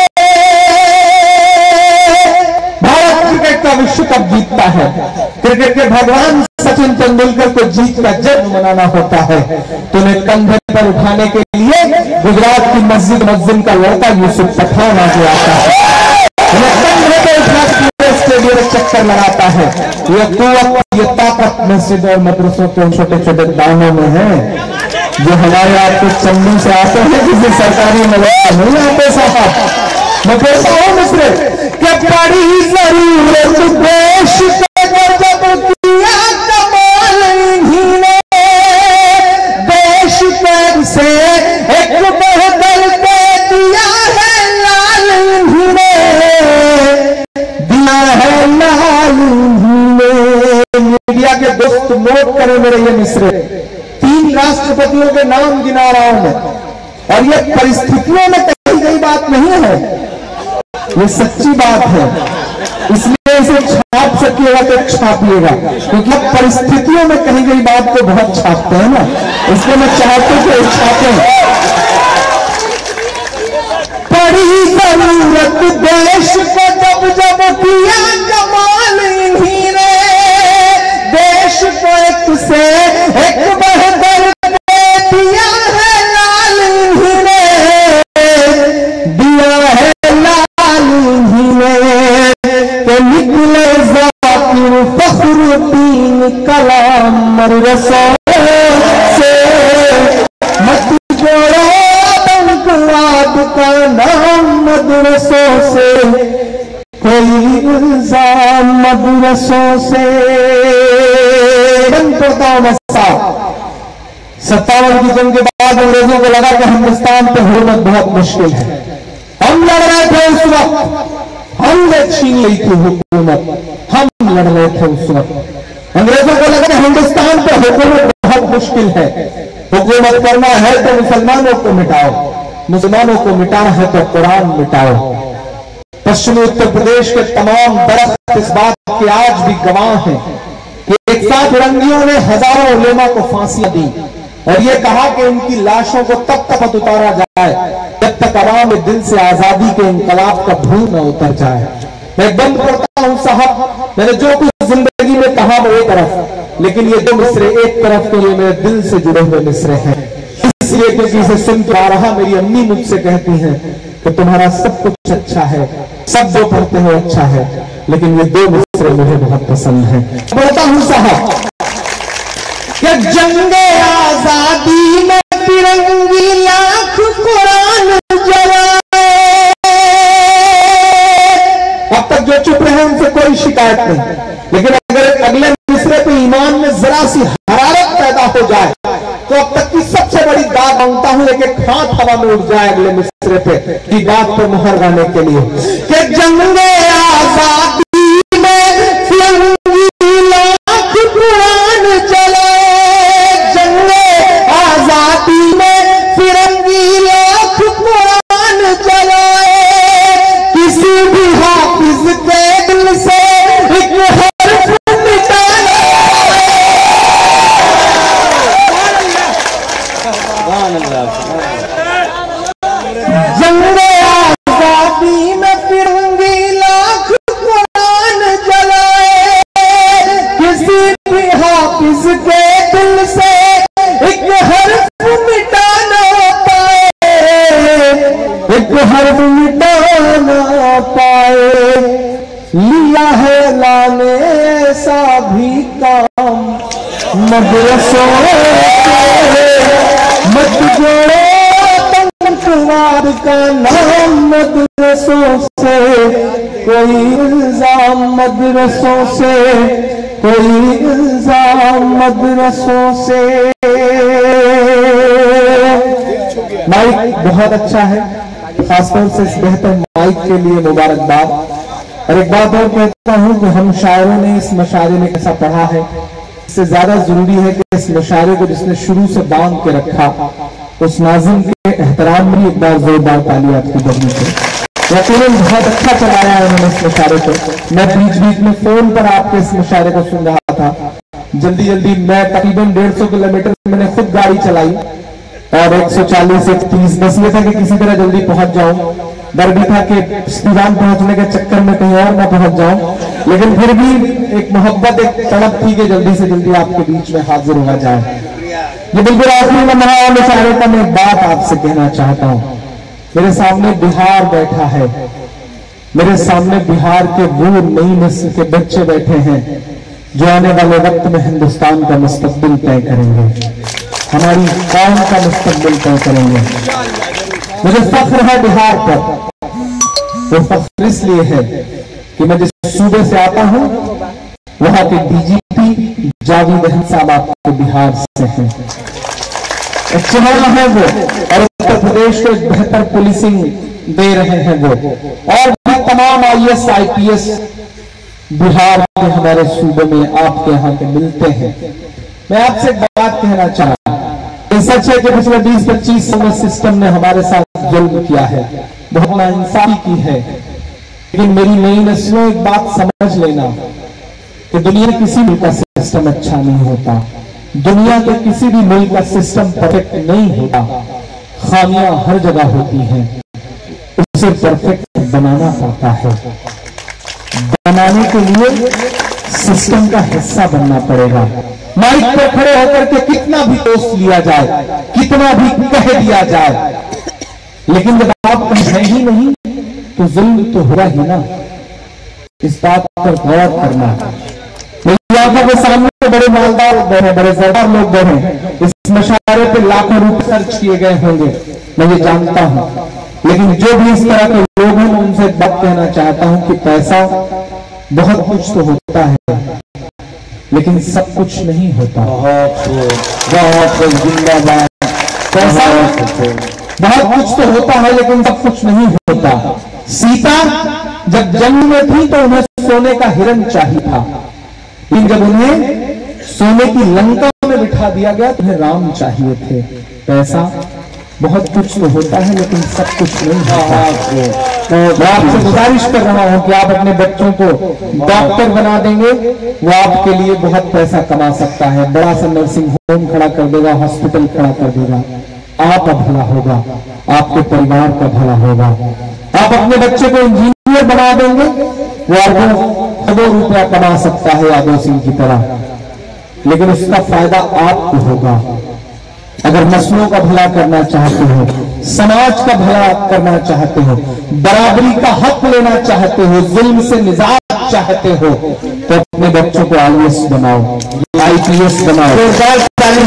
भारत क्रिकेट का विश्व कप जीतता है, क्रिकेट के भगवान सचिन तेंदुलकर को जीत का जन्म मनाना होता है, तो उन्हें कंधे पर उठाने के लिए गुजरात की मस्जिद मुअज्जिन का लड़का यूसुफ पठान आगे आता है, उन्हें कंधे पर उठा पूरे स्टेडियम चक्कर लगाता है। ये कुव्वत, ये ताकत मस्जिद और मदरसों के छोटे छोटे दानों में है, जो हमारे आपके चंदू से आते हैं, किसी सरकारी मदद नहीं आते साहब। मैं कहता हूं मिस्र कि बड़ी जरूरत देश को जब किया कमाल इन्हीं ने, देश पर से एक बहदल के दिया है लाल इन्हीं ने, दिया है लाल इन्हीं ने। मीडिया के दोस्त नोट करें मेरे ये मिस्रे, 3 राष्ट्रपतियों के नाम गिना रहा हूं मैं, और ये परिस्थितियों में कही गई बात नहीं है, ये सच्ची बात है। इसलिए इसे छाप सकिएगा तो छापिएगा, क्योंकि अब परिस्थितियों में कही गई बात को बहुत छापते हैं ना, इसलिए मैं चाहता हूं कि छापें। बड़ी जरूरत देश को जब किया कमाल इन्हीं ने, देश को एक से एक बहदर दिया है लाल इन्हीं ने, दिया है लाल इन्हीं ने। तो निकले ज़ाकिर फखरुद्दीन कलाम मदरसों से, मत जोड़ो आतंकवाद का नाम मदरसों से, कोई इल्जाम मदरसों से। पड़ता हूं 57 की जंग के बाद अंग्रेजों को लगा कि हिंदुस्तान पर हुकूमत बहुत मुश्किल है, हम लड़ रहे थे उस वक्त, हमने छीन ली थी हुकूमत, हम लड़ रहे थे उस वक्त। अंग्रेजों को लगा कि हिंदुस्तान पर हुकूमत बहुत मुश्किल है, हुकूमत करना है तो मुसलमानों को मिटाओ, मुसलमानों को मिटाना है तो कुरान मिटाओ। पश्चिमी उत्तर प्रदेश के तमाम दरख्त इस बात के आज भी गवाह हैं कि एक साथ फिरंगियों ने हजारों उलेमा को फांसियां दी और यह कहा कि उनकी लाशों को तब तक उतारा जाए जब तक आवाम में दिल से आजादी के इंकलाब का भूल न उतर जाए। मैं बंद करता हूं साहब, मैंने जो कुछ जिंदगी में कहा वो एक तरफ, लेकिन ये 2 मिसरे एक तरफ के लिए मेरे दिल से जुड़े हुए मिसरे हैं, इसलिए क्योंकि इसे सुन के आ रहा मेरी अम्मी मुझसे कहती हैं कि तुम्हारा सब कुछ अच्छा है, सब जो पढ़ते हो अच्छा है, लेकिन ये 2 मिसरे मुझे बहुत पसंद है। बोलता हूं साहब कि जंगे आजादी में तिरंगी लाख कुरान जलाए, अब तक जो चुप रहे उनसे कोई शिकायत नहीं, लेकिन अगर अगले मिसरे पे ईमान में जरा सी हरारत पैदा हो जाए तो अब तक की सबसे बड़ी दाद मांगता हूं, एक हाथ हवा में उड़ जाए अगले मिसरे पे की बात पर मुहर लगाने के लिए कि जंगे आजादी में तिरंगी लाख कुरान जलाए, जंगे आजादी में तिरंगी लाख कुरान जलाए, किसी भी हाफिज के दिल से एक हर्फ एक हर्फ मिटा ना पाए, लिया है लाने ऐसा भी काम मदरसों से, मत जोड़ो आतंकवाद का नाम मदरसों से, कोई इल्जाम मदरसों से, कोई इल्जाम मदरसों से। माइक बहुत अच्छा है, खासतौर से इस बेहतर माइक के लिए मुबारकबाद। और एक बात और कहता हूं कि हम शायरों ने इस मशारे में कैसा पढ़ा है, इससे ज्यादा जरूरी है कि इस मशारे को जिसने शुरू से बांध के रखा उस नाज़िम के एहतराम में एक बार जोरदार ताली आपकी बदली से। यकीनन बहुत अच्छा चलाया है उन्होंने इस मशारे को। मैं बीच बीच में फोन पर आपके इस मशारे को सुन रहा था। जल्दी जल्दी मैं तकरीबन 150 किलोमीटर मैंने खुद गाड़ी चलाई और 140 130, बस ये था कि किसी तरह जल्दी पहुंच जाऊं। डर भी था कि स्टीवान पहुंचने के चक्कर में कहीं और ना पहुंच जाऊं, लेकिन फिर भी एक मोहब्बत, एक तड़प थी कि जल्दी से जल्दी आपके बीच में हाजिर हो जाए। ये बिल्कुल आखिरी लम्हा मशारे का मैं एक बात आपसे कहना चाहता हूं। मेरे सामने बिहार बैठा है, मेरे सामने बिहार के वो नई नस्ल के बच्चे बैठे हैं जो आने वाले वक्त में हिंदुस्तान का मुस्तकबिल तय करेंगे, हमारी कौम का मुस्तकबिल तय करेंगे। मुझे फख्र है बिहार पर। वो फख्र इसलिए है कि मैं जिस सूबे से आता हूं वहां के डीजीपी जावेद अहमद साहब आपके बिहार से हैं, चुनाव है वो, और उत्तर प्रदेश को एक बेहतर पुलिसिंग दे रहे हैं वो, और भी तमाम IAS IPS बिहार के हमारे सूबे में आपके यहाँ के मिलते हैं। मैं आपसे एक बात कहना चाह रहा हूं, सच है कि पिछले 20-25 साल में सिस्टम ने हमारे साथ जुल्म किया है, बहुत नाइंसाफी की है, लेकिन मेरी नई नस्लों एक बात समझ लेना कि दुनिया किसी मुल्क का सिस्टम अच्छा नहीं होता, दुनिया के किसी भी मुल्क का सिस्टम परफेक्ट नहीं होता, खामियां हर जगह होती हैं, उसे परफेक्ट बनाना पड़ता है। बनाने के लिए सिस्टम का हिस्सा बनना पड़ेगा। माइक पर खड़े होकर के कितना भी दोस्त लिया जाए, कितना भी कह दिया जाए, लेकिन जब आप है ही नहीं तो जुल्म तो होगा ही ना। इस बात पर गौर करना। मेरी आंखों के सामने बड़े मालदार लोग बैठे, बड़े सरदार लोग बैठे, इस मशारे पे लाखों रुपए खर्च किए गए होंगे, मैं ये जानता हूं, लेकिन जो भी इस तरह के लोग हैं, उनसे एक बात कहना चाहता हूं कि पैसा बहुत कुछ तो होता है, लेकिन सब कुछ नहीं होता। बहुत जिंदाबाद। पैसा बहुत कुछ तो होता है, लेकिन सब कुछ नहीं होता। सीता जब जंग में थी तो उन्हें सोने का हिरण चाहिए था, लेकिन जब उन्हें सोने की लंका में बिठा दिया गया तो उन्हें राम चाहिए थे। पैसा बहुत कुछ तो होता है, लेकिन सब कुछ नहीं होता। तो मैं आपसे गुजारिश कर रहा हूं कि आप अपने बच्चों को डॉक्टर बना देंगे, वो आपके लिए बहुत पैसा कमा सकता है, बड़ा सा नर्सिंग होम खड़ा कर देगा, हॉस्पिटल खड़ा कर देगा, आपका भला होगा, आपके परिवार का भला होगा। आप अपने बच्चे को इंजीनियर बना देंगे, वो अरबों रुपया कमा सकता है यादव सिंह की तरह, लेकिन उसका फायदा आपको होगा। अगर नस्लों का भला करना चाहते हो, समाज का भला करना चाहते हो, बराबरी का हक लेना चाहते हो, जुल्म से निजात चाहते हो, तो अपने बच्चों को IAS बनाओ, IPS बनाओ। जोरदार ताली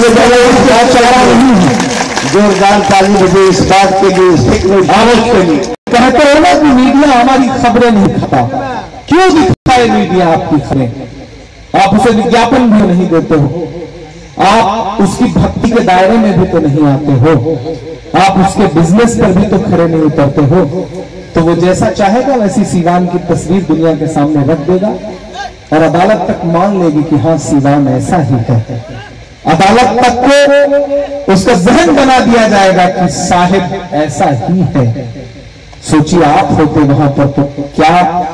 बजे इस बात के लिए, आवाज के लिए। कहते हो ना कि मीडिया हमारी खबरें नहीं खाता, क्यों दिखाए मीडिया आपकी खबरें? आप उसे विज्ञापन भी नहीं देते हो, आप उसकी भक्ति के दायरे में भी तो नहीं आते हो, आप उसके बिजनेस पर भी तो खड़े नहीं उतरते हो। तो वो जैसा चाहेगा वैसी सीवान की तस्वीर दुनिया के सामने रख देगा और अदालत तक मान लेगी कि हाँ सीवान ऐसा ही है। अदालत तक को उसका जहन बना दिया जाएगा कि साहिब ऐसा ही है। सोचिए आप होते वहां पर तो क्या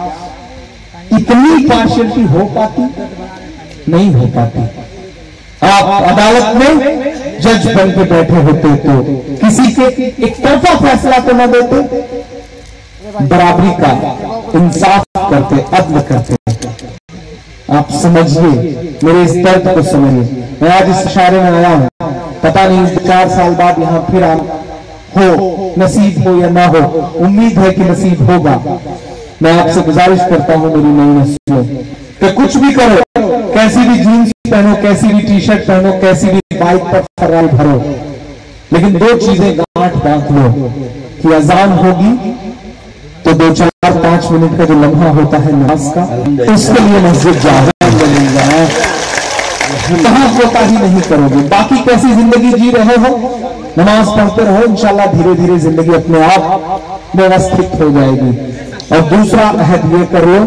इतनी पार्शियलिटी हो पाती? नहीं हो पाती। आप अदालत में जज बन के बैठे होते तो किसी के एक तरफा फैसला तो न देते, बराबरी का इंसाफ करते, अदल करते। आप समझिए, मेरे इस दर्द को समझिए। मैं आज इस इशारे में आया हूं, पता नहीं 4 साल बाद यहां फिर हो, नसीब हो या ना हो, उम्मीद है कि नसीब होगा। मैं आपसे गुजारिश करता हूं मेरी नई नस्लों कि कुछ भी करो, कैसी भी जीन्स पहनो, कैसी भी टी शर्ट पहनो, कैसी भी बाइक पर फरारी भरो, लेकिन दो चीजें गांठ बांध लो कि अजान होगी तो 2-4-5 मिनट का जो लम्हा होता है नमाज का, उसके लिए मस्जिद जाओ, कहां कोताही नहीं करोगे। बाकी कैसी जिंदगी जी रहे हो, नमाज पढ़ते रहो, इंशाल्लाह धीरे धीरे जिंदगी अपने आप व्यवस्थित हो जाएगी। और दूसरा अहद ये करो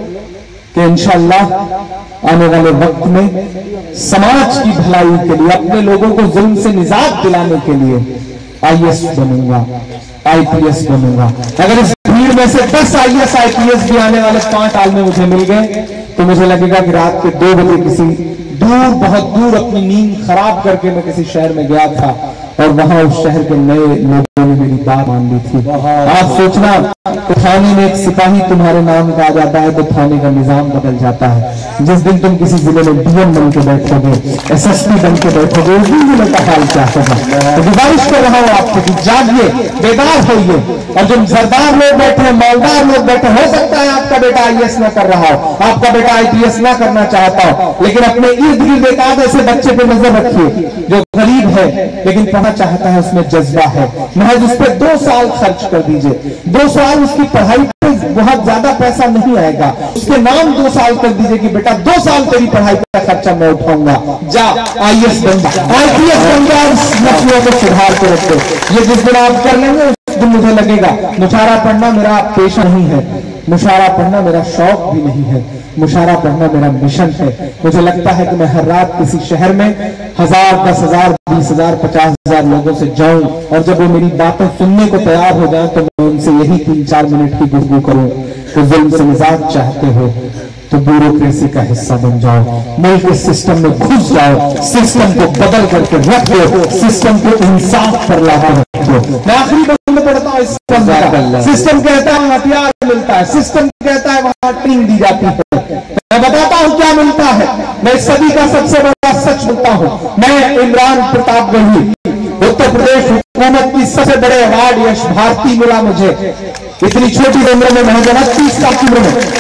कि इंशाल्लाह आने वाले वक्त में समाज की भलाई के लिए, अपने लोगों को जुल्म से निजात दिलाने के लिए IAS बनूंगा, IPS बनूंगा। अगर इस भीड़ में से 10 IAS IPS भी आने वाले 5 साल में मुझे मिल गए तो मुझे लगेगा कि रात के 2 बजे किसी दूर, बहुत दूर अपनी नींद खराब करके मैं किसी शहर में गया था और वहां उस शहर के नए लोगों ने मेरी बात मान ली थी। आप सोचना, तो थाने में एक सिपाही तुम्हारे नाम का आ जाता है तो थाने का निजाम बदल जाता है। जिस दिन तुम किसी जिले में DM बन के बैठोगे, SSP बन के बैठोगे, उस दिन जिले का हाल क्या होगा। तो गुजारिश कर रहा हूं आपसे कि जागिए, बेदार होइए। और जो सरदार लोग बैठे, मौलदार लोग बैठे, हो सकता है आपका बेटा IAS ना कर रहा हो, आपका बेटा IPS ना करना चाहता हो, लेकिन अपने इर्द गिर्द एक आध ऐसे बच्चे पे नजर रखिए जो गरीब है लेकिन पढ़ना चाहता है, उसमें जज्बा है, महज उस पर 2 साल खर्च कर दीजिए। 2 साल उसकी पढ़ाई पे बहुत ज्यादा पैसा नहीं आएगा, उसके नाम 2 साल कर दीजिए कि बेटा 2 साल तेरी पढ़ाई का खर्चा मैं उठाऊंगा, जा IAS बन जा, IPS बन जा, नस्लों को सुधार के रखो। ये जिस दिन आप कर लेंगे उस दिन मुझे लगेगा मुशायरा पढ़ना मेरा पेशा नहीं है, मुशायरा पढ़ना मेरा शौक भी नहीं है, मुशायरा पढ़ना मेरा मिशन है। मुझे लगता है कि मैं हर रात किसी शहर में 1000, 10,000, 20,000, 50,000 लोगों से जाऊं और जब वो मेरी बातें सुनने को तैयार हो जाए तो मैं उनसे यही 3-4 मिनट की गुफ्तगू करूं कि जुल्म से निजात चाहते हो तो ब्यूरोक्रेसी का हिस्सा बन जाओ, मुल्क के सिस्टम में घुस जाओ, सिस्टम को बदल करके रख दो, सिस्टम को इंसाफ पर लाकर रख दो। मैं आखिरी बंद पढ़ता हूं, सिस्टम कहता है हथियार मिलता है, सिस्टम कहता है वहां ट्रेनिंग दी जाती है। मैं बताता हूं क्या मिलता है, मैं इस सदी का सबसे बड़ा सच बोलता हूं। मैं इमरान प्रतापगढ़ी, उत्तर प्रदेश हुकूमत की सबसे बड़े अवार्ड यश भारती मिला मुझे, इतनी छोटी उम्र में, महज 29 साल की उम्र में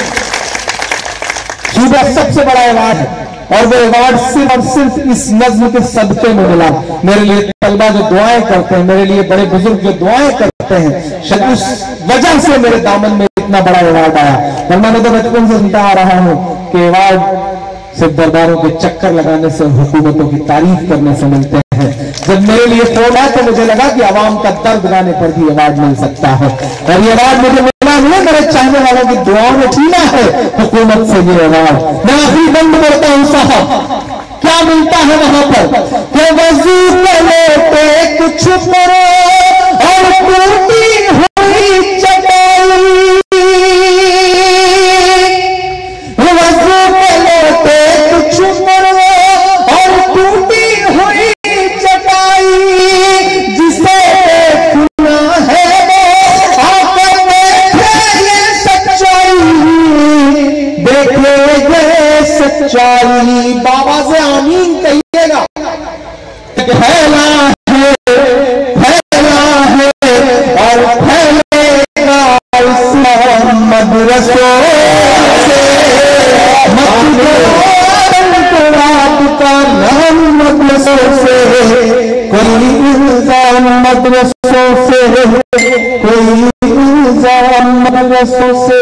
सूबा सबसे बड़ा अवार्ड है। और वो अवार्ड सिर्फ और सिर्फ इस नज्म के सदके में मिला। मेरे लिए तलबा जो दुआएं करते हैं, मेरे लिए बड़े बुजुर्ग जो दुआएं करते हैं, शायद उस वजह से मेरे दामन में इतना बड़ा अवार्ड आया। वरना मैं तो बचपन से सुनता आ रहा हूं कि अवार्ड सिर्फ दरबारों के चक्कर लगाने से, हुकूमतों की तारीफ करने से मिलते हैं। जब मेरे लिए फोन आया तो मुझे लगा कि आवाम का दर्द गाने पर भी अवार्ड मिल सकता है, और ये अवार्ड मुझे मिला नहीं, मेरे चाहने वालों की दुआओं में छीना है हुकूमत से ये अवार्ड। मैं आखिरी बंद करता हूं साहब, क्या मिलता है वहां पर कि वजू पे कुछ परो और टूटी हुई चटाई, वजू पे कुछ परो और टूटी हुई चटाई, जिसे देखना है वो आकर देखे ये सच्चाई, देखे ये सच्चाई। बाबा से आमीन कहिएगा। फैला है और फैलेगा इस्लाम मदरसों से, आपका नाम मदरसों से, कोई इल्जाम मदरसों से, कोई इल्जाम मदरसों से।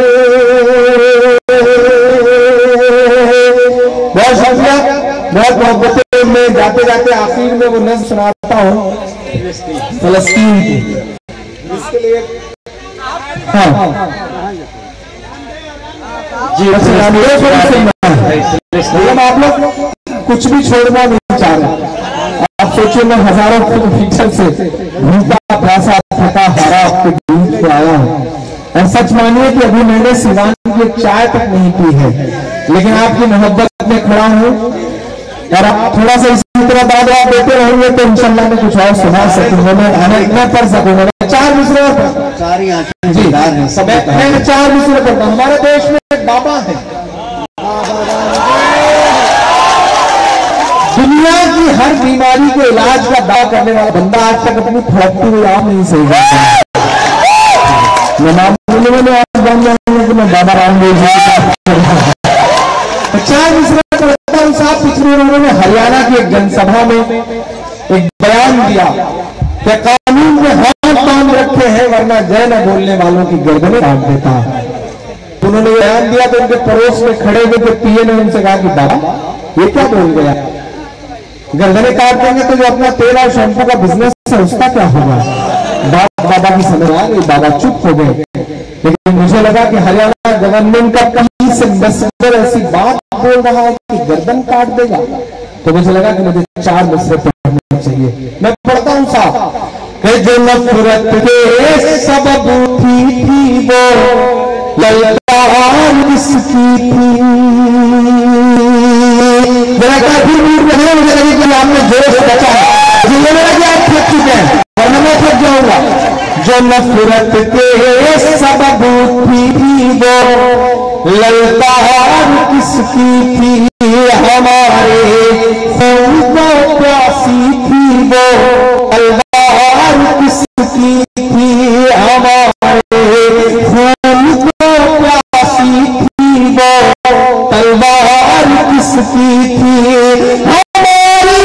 बहुत शुक्रिया, बहुत मोहब्बत में जाते जाते आखिर में वो नज़्म सुनाता हूँ फलस्तीन की। इसके लिए हाँ जी, आप लोग कुछ भी छोड़ना नहीं चाह रहे। आप सोचिए, मैं हजारों किलोमीटर से भूखा प्यासा थका हारा आपके बीच पे आया हूँ, और सच मानिए कि अभी मैंने सिवान की चाय तक नहीं पी है, लेकिन आपकी मोहब्बत में खड़ा हूँ। और आप थोड़ा सा इसी तरह बाद आप देते रहेंगे तो इंशाल्लाह मैं कुछ और सुना सकूंगा, मैं पढ़ सकूंगा। 4 मिसरे जी, मैं 4 मिसरे पढ़ता हूँ। हमारे देश में एक बाबा है, दुनिया की हर बीमारी के इलाज का दावा करने वाला बंदा आज तक अपनी फड़कती हुई आम नहीं सही करता। मैं नाम मैंने आज बन जाऊंगा कि मैं बाबा रामदेव जी साहब पिछले दिनों में हरियाणा की एक जनसभा में एक बयान दिया कि कानून में हाथ बांध रखे हैं वरना जय न बोलने वालों की गर्दनें काट देता है। उन्होंने बयान दिया तो उनके पड़ोस में खड़े हुए थे पीए ने उनसे कहा कि बाबा ये क्या बोल गया, गर्दनें काट देंगे तो जो अपना तेल और शैम्पू का बिजनेस है उसका क्या होगा। बाबा की समझ आ गई, बाबा चुप हो गए। लेकिन मुझे लगा कि हरियाणा गवर्नमेंट का कहीं से मैसेंजर ऐसी बात बोल रहा है कि गर्दन काट देगा, तो मुझे लगा कि मुझे 4 मिसरे पढ़ने चाहिए। मैं पढ़ता हूं साहब कि जो नफरत के सबब थी वो ललकार किसकी थी। जरा काफी मुझे लगे कि आपने जोश बचा है, ये लगा कि आप थक चुके हैं वरना मैं थक जाऊंगा। जो नफरत के सबब थी वो ललकार किसकी थी, हमारे खून को प्यासी थी वो तलवार किसकी थी, हमारे खून को प्यासी थी वो तलवार किसकी थी। हमारी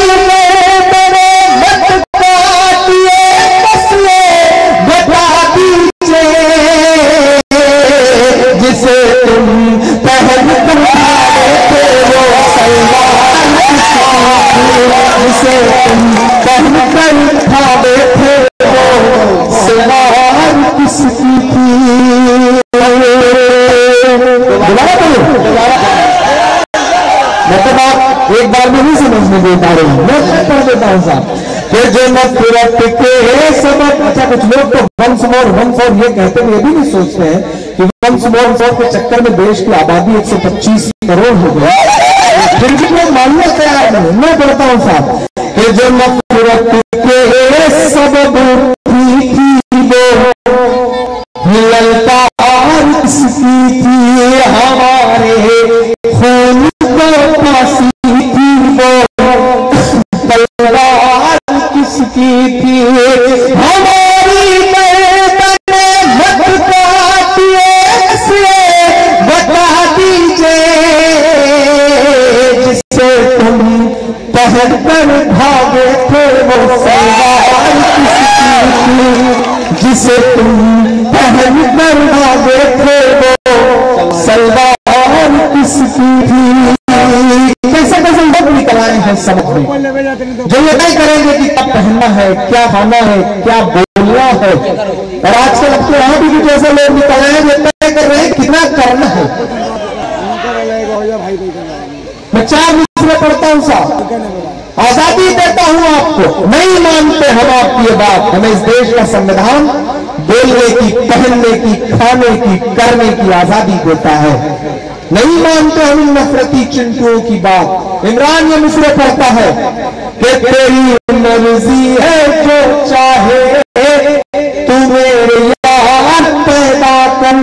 जिसे तुम पहन कर भागे थे वो सलवार जिसे तुम पहन कर भागे थे वो सलवार किसकी थी। मैं तो बात एक बार में नहीं समझने दे पा रही हूं, मैं पढ़ देता हूं साहब। फिर जो नफरत के सबब, अच्छा कुछ लोग तो वंस मोर ये कहते हैं, ये भी नहीं सोचते हैं कि वंस मोर के चक्कर में देश की आबादी 125 करोड़ हो गई, फिर भी लोग मानने तैयार नहीं। मैं पढ़ता हूं साहब कि जो नफरत के सबब थी वो ललकार किसकी थी, हमारे खून को फांसी थी वो तलवार किसकी थी। हमारी गर्दन मत काटिए बता दीजिए जिसे तुम पहन कर भागे थे वो सलवार किसकी थी, जिसे तुम पहन कर भागे थे वो सलवार किसकी थी। कैसे कैसे लोग निकल आए हैं समझ में, जो ये तय करेंगे कि क्या पहनना है, क्या खाना है, क्या बोलना है। और आजकल अब तो यहाँ भी कुछ ऐसे लोग निकल आए जो तय कर रहे हैं कितना करना है। मैं 4 मिसरे पढ़ता हूँ साहब। आजादी देता हूँ आपको, नहीं मानते हम आपकी ये बात, हमें इस देश का संविधान बोलने की, पहनने की, खाने की, करने की आजादी देता है। नहीं मानते हम इन नफरती चिंटुओं की बात। इमरान ये मिसरे पढ़ता है कि तेरी मर्जी है जो चाहे तू मेरे यार पैदा कर,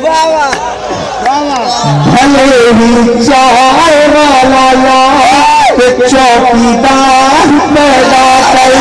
भले ही चाय वाला यार चौकीदार पैदा कर।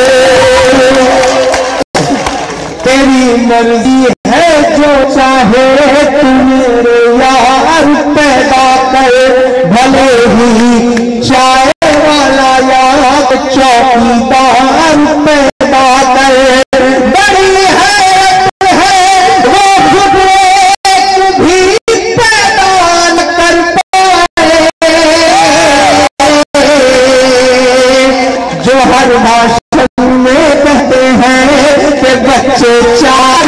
तेरी मर्जी है जो चाहे तू मेरे यार पैदा कर, भले ही चाय वाला यार चौकीदार पैदा कर। बड़ी है वो खुद एक भी पैदा न कर पाए, जो हर भाषण में कहते हैं कि बच्चे 4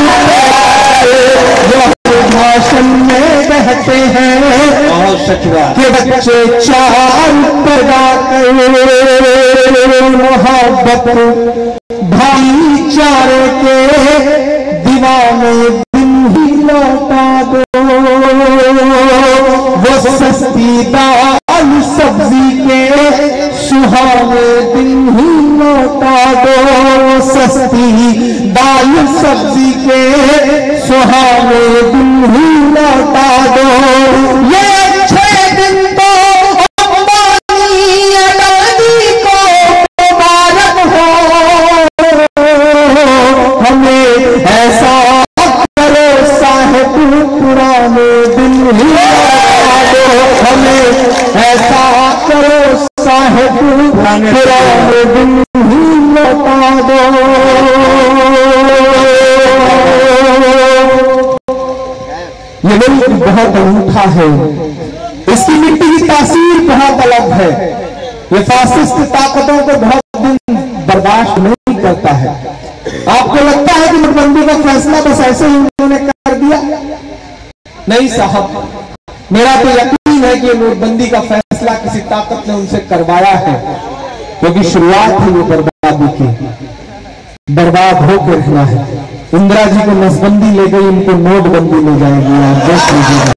भाषण में कहते हैं कि बच्चे 4 पैदा कर। मोहब्बत भाईचारे के दीवाने दिन ही लौटा दो, वो सस्ती दाल सब्जी के सुहाने दिन ही लौटा दो, सस्ती दाल सब्जी के सुहाने दिन ही लौटा दो। ये अच्छे दिन तो अंबानी अडानी मुल्क बहुत अनूठा है, इसकी मिट्टी की तासीर बहुत अलग है। ये फासिस्ट ताकतों को बहुत दिन बर्दाश्त नहीं करता है। आपको लगता है कि नोटबंदी का फैसला बस ऐसे ही उन्होंने कर दिया? नहीं साहब, मेरा तो यकीन है कि नोटबंदी का फैसला किसी ताकत ने उनसे करवाया है, क्योंकि शुरुआत ही वो बर्बादी की, बर्बाद होकर रहना है। इंदिरा जी को नसबंदी ले गई, इनको नोटबंदी ले जाएगी। आप देख लीजिएगा,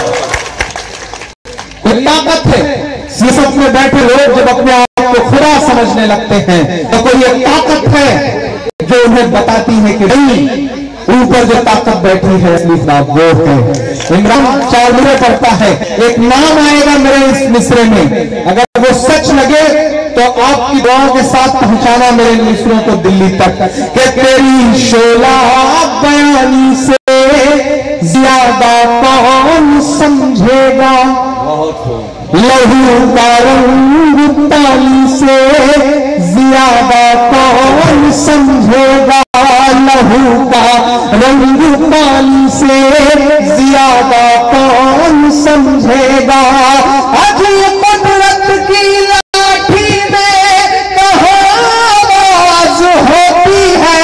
कोई ताकत है। सियासत में बैठे लोग जब अपने आप को खुदा समझने लगते हैं तो कोई एक ताकत है जो उन्हें बताती है कि नहीं, ऊपर जो ताकत बैठी है असली बात वो है। इमरान 4 मिसरे पढ़ता है, एक नाम आएगा मेरे इस मिसरे में, अगर वो सच लगे तो आपकी दुआओं के साथ पहुंचाना मेरे मिसरों को दिल्ली तक, कि तेरी शोला बयानी से ज्यादा कौन समझेगा, लहू का रंग ताली से ज्यादा कौन समझेगा, लहू का रंग ताली से ज्यादा कौन समझेगा। अजी कुदरत की लाठी में कहाँ आवाज होती है,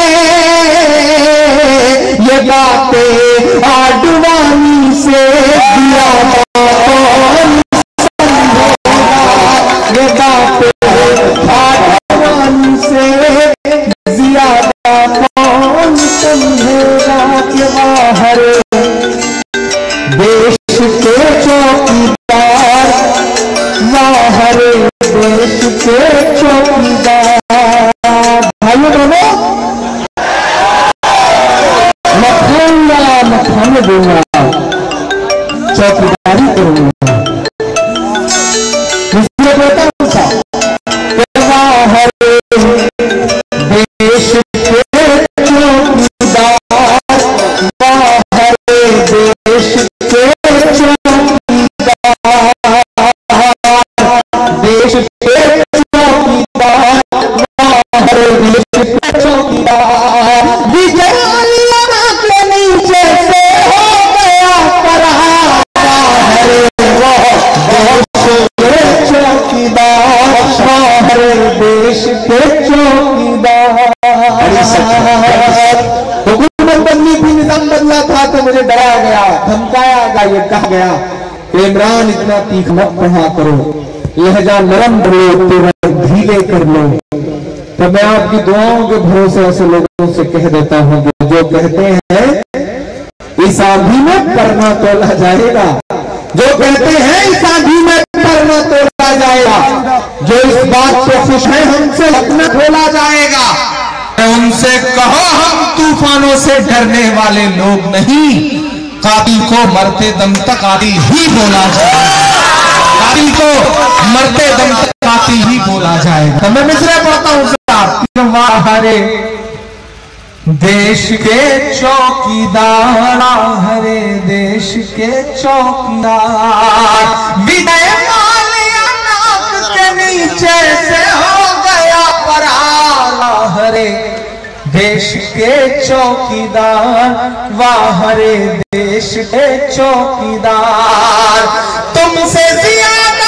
ये बातें आडवाणी से ज्यादा कौन समझेगा, ये बातें आडवाणी से ज्यादा कौन समझेगा। कि बाहर देश के चौकीदार, बाहर देश के चौकीदार, भाइयों बहनों, मैं खाऊंगा, मैं खाने दूंगा, चौकीदारी करूंगा। दूसरे बेहतर पूछा, बाहर देश के चौकीदार, बाहर देश के चौकीदार, देश के चौकीदार, बाहर देश के चौकीदार, विजयालिया के नीचे से हो गया परार, बाहर देश के चौकीदार, बाहर देश के चौकीदार। हुकूमत बदली थी, निजाम बदला था तो मुझे डराया गया, धमकाया गया, ये कहा गया कि इमरान इतना तीखा मत पढ़ा करो, लहजा नरम करो, तेवर ढीले कर लो। तो मैं आपकी दुआओं के भरोसे ऐसे लोगों से कह देता हूं कि जो कहते हैं इस आंधी में परना तोला जाएगा, जो कहते हैं इस आंधी में परना तोला जाएगा, जो इस बात से खुश है हमसे अपना खोला जाएगा, उनसे कहो हम तूफानों से डरने वाले लोग नहीं, कातिल को मरते दम तक कातिल ही बोला जाएगा, कातिल को मरते दम तक कातिल ही बोला जाएगा। तो मैं मिसरे पढ़ता हूं साहब, हरे देश के चौकीदार, हरे देश के चौकीदार, विजय माल्या नाक के नीचे से हो गया परार, हरे देश के चौकीदार, वाह हरे देश के चौकीदार, तुमसे ज्यादा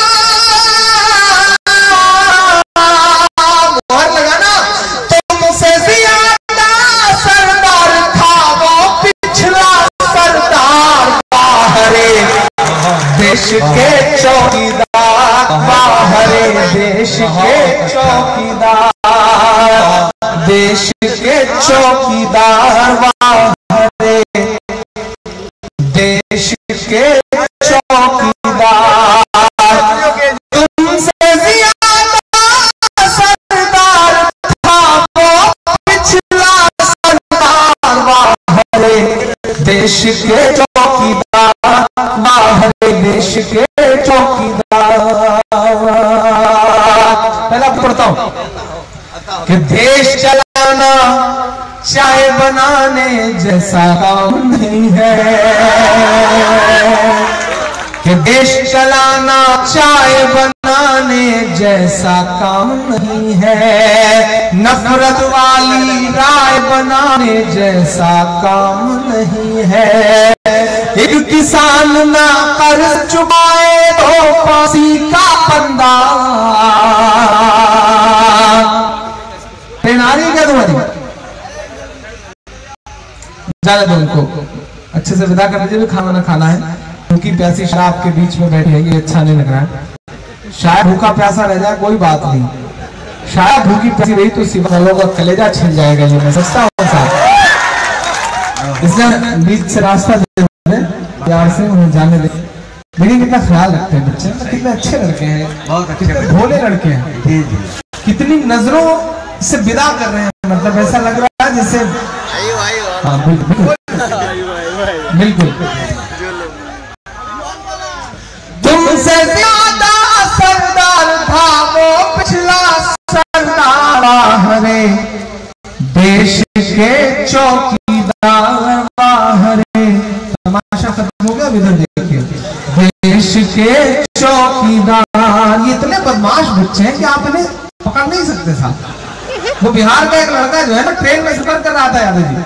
मोहर लगाना, तुमसे ज्यादा सरदार था वो पिछला सरदार, वाह हरे देश के चौकीदार, वाह हरे देश के चौकीदार, देश के चौकीदार, वाह हरे देश के चौकीदार, तुमसे ज्यादा सरदार था वो पिछला सरदार, वाह हरे देश के चौकीदार, वाह हरे देश के चौकीदार। पहला पढ़ता हूं कि देश चलाना चाय बनाने जैसा काम नहीं है, कि देश चलाना चाय बनाने जैसा काम नहीं है, नफरत वाली राय बनाने जैसा काम नहीं है, एक किसान ना कर्ज चुकाए तो फांसी का फंदा। ट्रेन आ रही है क्या तुम्हारी? जाने दो उनको, अच्छे से विदा कर दीजिए, भी खाना खाना है। भूखी प्यासी शराब के बीच में बैठी है, ये अच्छा नहीं लग रहा है। शायद भूखा प्यासा रह जाए कोई बात नहीं, शायद भूखी प्यासी रही तो सिवा लोगों का कलेजा छिल जाएगा। ये मैं सस्ता हो सा, इसलिए बीच से रास्ता दे प्यार से उन्हें जाने दे। देखिए कितना ख्याल रखते हैं बच्चे, कितने अच्छे लड़के हैं, बहुत अच्छे भोले लड़के हैं। कितनी नजरों से विदा कर रहे हैं, मतलब ऐसा लग रहा है जैसे हाँ बिल्कुल बिल्कुल। तुमसे ज्यादा सरदार था वो पिछला सरदार, हरे देश के चौकीदार, हरे तमाशा खत्म हो गया। इधर देखिए, देश के चौकीदार। ये इतने बदमाश बच्चे हैं कि आप इन्हें पकड़ नहीं सकते साहब। वो बिहार का एक लड़का जो है ना, ट्रेन में सफर कर रहा था यादव जी,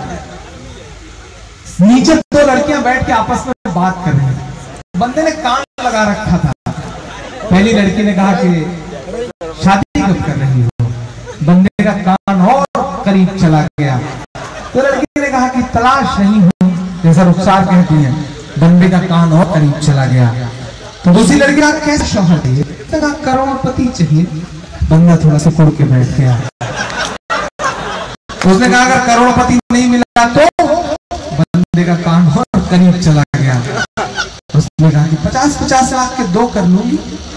नीचे दो लड़कियां बैठ के आपस में बात कर रही हैं। बंदे ने कान लगा रखा था। पहली लड़की ने कहा कि शादी कब कर रही हो? बंदे का कान और करीब चला गया। तो लड़की ने कहा कि तलाश नहीं हो, जैसा रुखसार कहती है। बंदे का कान और करीब चला गया। तो दूसरी लड़की ने कैसे शौहर चाहिए? करोड़पति चाहिए। बंदा थोड़ा सा कुड़ के बैठ गया। उसने कहा अगर करोड़पति नहीं मिला तो? बंदे का कान और करीब चला गया। उसने कहा कि 50-50 लाख के 2 कर लूंगी।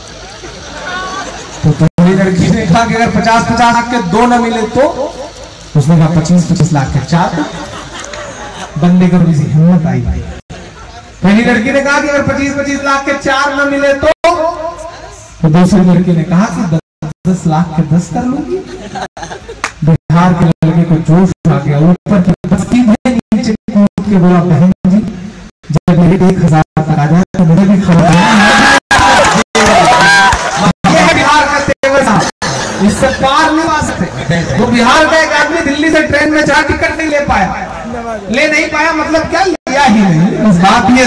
तो पहली लड़की ने कहा कि अगर 50-50 लाख के 2 न मिले तो? उसने कहा 25-25 लाख के 4। बंदे को थोड़ी सी हिम्मत आई। पहली लड़की ने कहा कि अगर 25-25 लाख के 4 न मिले तो? दूसरी लड़की ने कहा कि 10 लाख के 10 कर लूंगी। बिहार के लड़के को जोश आ गया, ऊपर की बस्ती में नीचे कूद के बोला, बहन जी जब मेरे 1000 तक आ जाए तो मुझे भी खबर है। ये है बिहार का तेवर साहब, इससे पार नहीं आ सकते। वो बिहार का एक आदमी दिल्ली से ट्रेन में चढ़ा, टिकट नहीं ले नहीं पाया, मतलब क्या लिया ही नहीं, बस बात ये।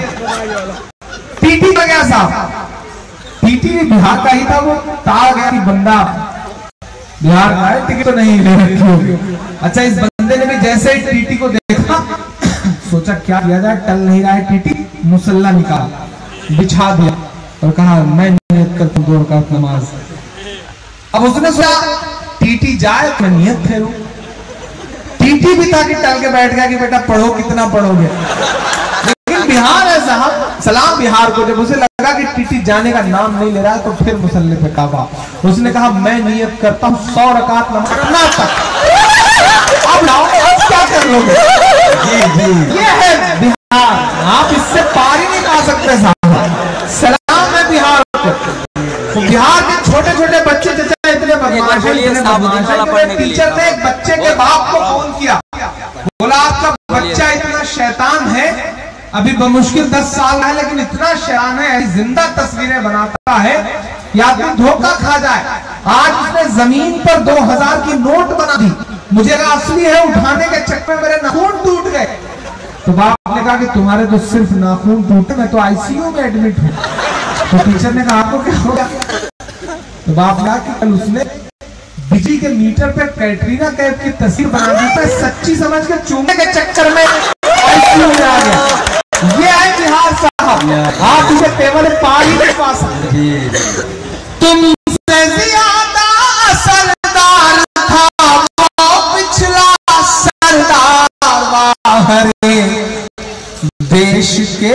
टीटी का गया साहब, टीटी भी बिहार का ही था। वो तार गया कि बंदा बिहार का है, टिकट तो नहीं ले रखी होगी। अच्छा, इस बंदे ने भी जैसे ही टीटी को देखा सोचा क्या किया जाए, टल नहीं रहा है टीटी। मुसल्ला निकाल बिछा दिया और कहा मैं नियत करता हूं 2 रकात नमाज। अब उसने सोचा टीटी जाए तो मैं नियत फेरूं। टीटी भी था कि टल के बैठ गया कि बेटा पढ़ो, कितना पढ़ोगे। लेकिन बिहार है साहब, सलाम बिहार को। जब उसे लगा कि टीटी जाने का नाम नहीं ले रहा है तो फिर मुसल्ले पे काबा। उसने कहा मैं नियत करता हूं 100 रकात नमाज तक। अब लाओ, अब क्या कर लोगे? ये है बिहार, आप इससे पार ही नहीं पा सकते साहब। सलाम है बिहार को। तो बिहार के छोटे छोटे बच्चे चचा इतने बदमाश हैं। टीचर ने एक बच्चे के बाप को फोन किया, बोला आपका बच्चा इतना शैतान है, अभी बमुश्किल 10 साल है लेकिन इतना शैतान है, जिंदा तस्वीरें बनाता है या फिर धोखा खा जाए। आज उसने जमीन पर 2000 की नोट बना दी, मुझे असली है, उठाने के चक्कर में मेरे नाखून टूट गए। तो बाप ने कहा कि तुम्हारे तो सिर्फ नाखून टूटे, मैं तो आईसीयू में एडमिट हूँ। तो टीचर ने कहा आपको क्या हो गया? तो बाप ने कहा कि कल उसने बिजली के मीटर पे कैटरीना कैफ की तस्वीर बना दी था, सच्ची समझ के चूमने के चक्कर में आईसीयू में आ गया। ये है बिहार साहब, आप इसे केवल पार ही नहीं पा सकते। तुमसे ज्यादा सरदार था वो पिछला सरदार, हरे देश के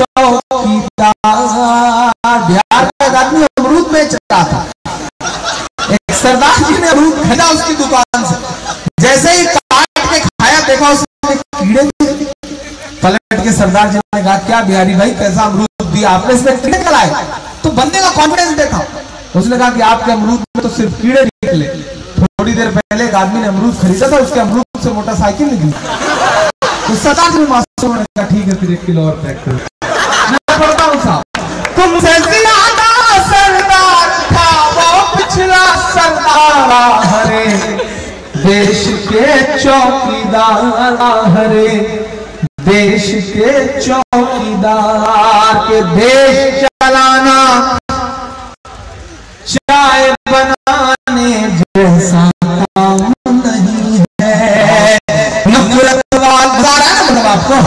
चौकीदार। बिहार का आदमी अमरूद बेच रहा था, एक सरदार जी ने अमरूद खरीदा उसकी दुकान से। जैसे ही काट के खाया, देखा उसने कीड़े। पलट के सरदार जी ने कहा क्या बिहारी भाई कैसा अमरूद दिया आपने, इसमें कीड़े निकलाए? तो बंदे का कॉन्फिडेंस देखा। उसने कहा कि आपके अमरूद में तो सिर्फ कीड़े निकले। थोड़ी देर पहले एक आदमी ने अमरूद खरीदा था, उसके अमरूद से मोटरसाइकिल निकली। तो सरदार जी मासूम ने कहा ठीक है फिर 1 किलो और पैक करो। मैं पढ़ता हूँ साहब, तुमसे ज्यादा सरदार था वो पिछला सरदार, हरे देश के चौकीदार, हरे देश के चौकीदार के देश चलाना चाय बनाने जैसा काम नहीं है। नफरत आपको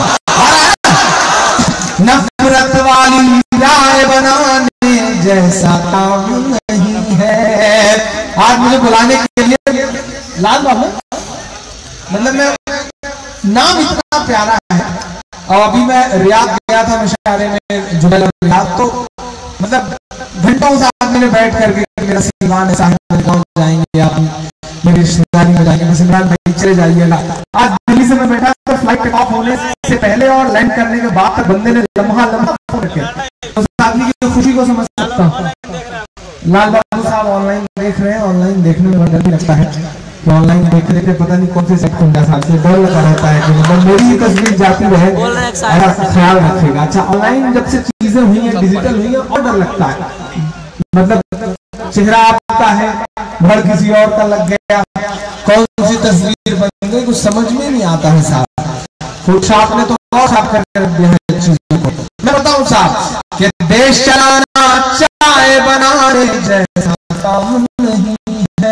नफरत वाली राय बनाने जैसा काम नहीं है। आज मुझे बुलाने के लिए लाल बाबू, मतलब मैं नाम इतना प्यारा है। और अभी मैं रियाद गया था मुशायरे में, जुबैल रियाद, तो मतलब घंटों से आदमी ने बैठ करके मेरा सिवान है साहब गाँव जाएंगे, आप मेरी रिश्तेदारी में जाएंगे, बस इमरान भाई चले जाइएगा। आज दिल्ली से मैं बैठा तो फ्लाइट टेक ऑफ होने से पहले और लैंड करने के बाद तक बंदे ने लम्हा फोन रखे, तो आदमी की खुशी को समझ सकता हूँ। लाल बाबू साहब ऑनलाइन देख रहे हैं, ऑनलाइन देखने में बड़ा डर भी लगता है कि ऑनलाइन देखते देखते पता नहीं कौन से सेट खुंडा साहब से डर लगा रहता है कि मतलब मेरी तस्वीर जाती रहे, ख्याल रखेगा। अच्छा, ऑनलाइन जब से चीजें हुई हैं, डिजिटल हुई है, और डर लगता है, मतलब चेहरा आपका है भर किसी और का लग गया, कौन सी तस्वीर बन गई, कुछ समझ में नहीं आता है साहब। फोटोशॉप ने तो और साफ करके रख दिया है चीजों को। मैं बताऊं साहब कि देश चलाना चाय बनाने जैसा काम नहीं है।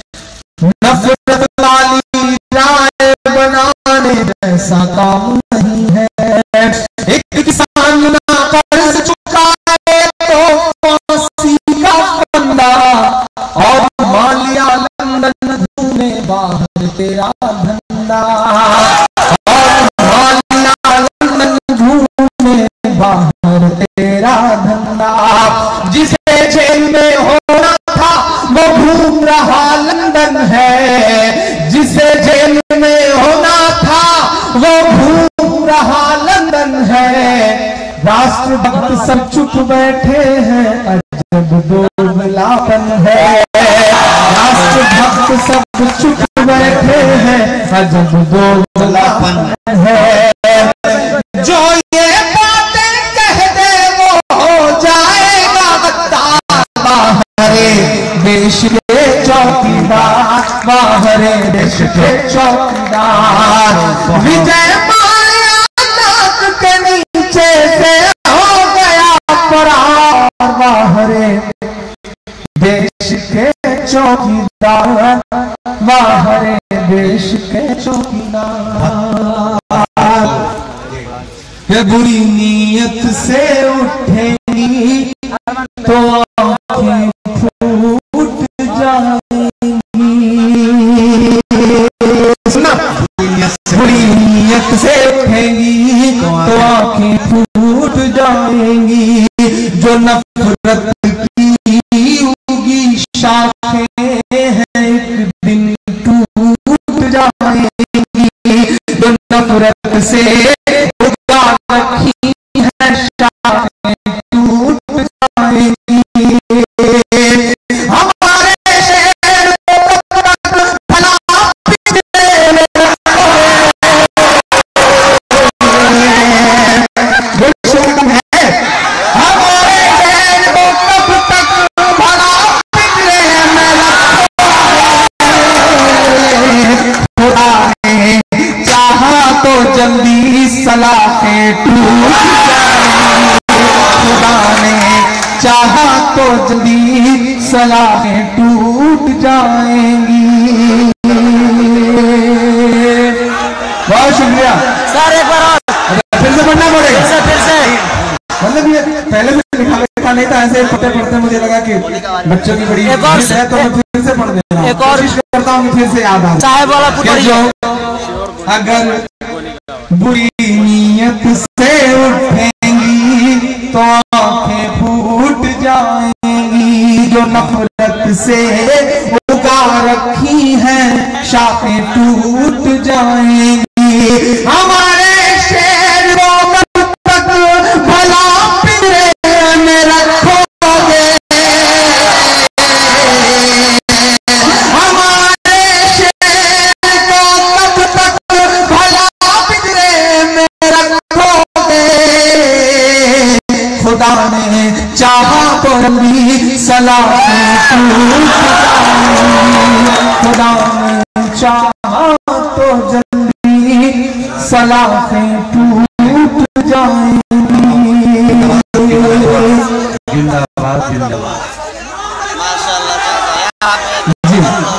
नफरत वाली राय बनाने जैसा काम नहीं है। एक किसान ना कर्ज चुकाए तो फांसी का फंदा, और मालिया लंदन घूमे बाहर तेरा धंधा, और मालिया लंदन घूमे बाहर तेरा धंधा। जिसे जेल में होना था वो घूम रहा लंदन है, जिसे जेल में होना था वो घूम रहा लंदन है। राष्ट्रभक्त सब चुप बैठे हैं, अजब दोगलापन है। राष्ट्रभक्त सब चुप बैठे हैं, अजब दोगलापन है। जो ये बातें कह दे वो हो जाएगा गद्दार, बाहरे देश के चौकीदार, बाहरे देश के चौकीदार। विजय माल्या नाक के नीचे से हो गया फरार, बाहरे देश के चौकीदार, बाहरे देश के चौकीदार। बुरी नीयत से उठेंगी तो आंखें फूट जाएंगी। सुना, बुरी नीयत से उठेंगी तो आंखें फूट जाएंगी। जो नफरत की होगी शाखें हैं एक दिन टूट जाएंगी। जो नफरत से रखी है शाखें टूट जाएंगी। हमारे शहर को भला पिछले है, हमारे शहर को कब तक भला पिछले खुदा ने चाहा तो जल्दी सलाखें टूट जाएंगी। खुदा ने चाहा तो जल्दी सलाखें टूट जाएंगी। बहुत शुक्रिया सर, एक बार फिर से पढ़ना पड़ेगा। फिर से मतलब ये पहले भी लिखा नहीं था, ऐसे पढ़ते पढ़ते मुझे लगा कि बच्चों की बड़ी एक और है, तो मैं फिर से पढ़ दे रहा हूँ। एक और कोशिश करता हूँ कि फिर से याद आ चाय वाला जो अगर बुरी नीयत से उठेंगी तो आंखें फूट जाएंगी। जो नफरत से उगा रखी हैं शाखें टूट जाएंगी। हमारे शेर वो तक भला पिंजरे में रखोगे। हमारे शेर को तब तक भला पिंजरे में रखोगे। खुदा ने चाहा तो भी सलाखें टूट जाएंगी। खुदा ने चाहा तो जल्दी सलाखें टूट जाएंगी। जिंदाबाद जिंदाबाद। जी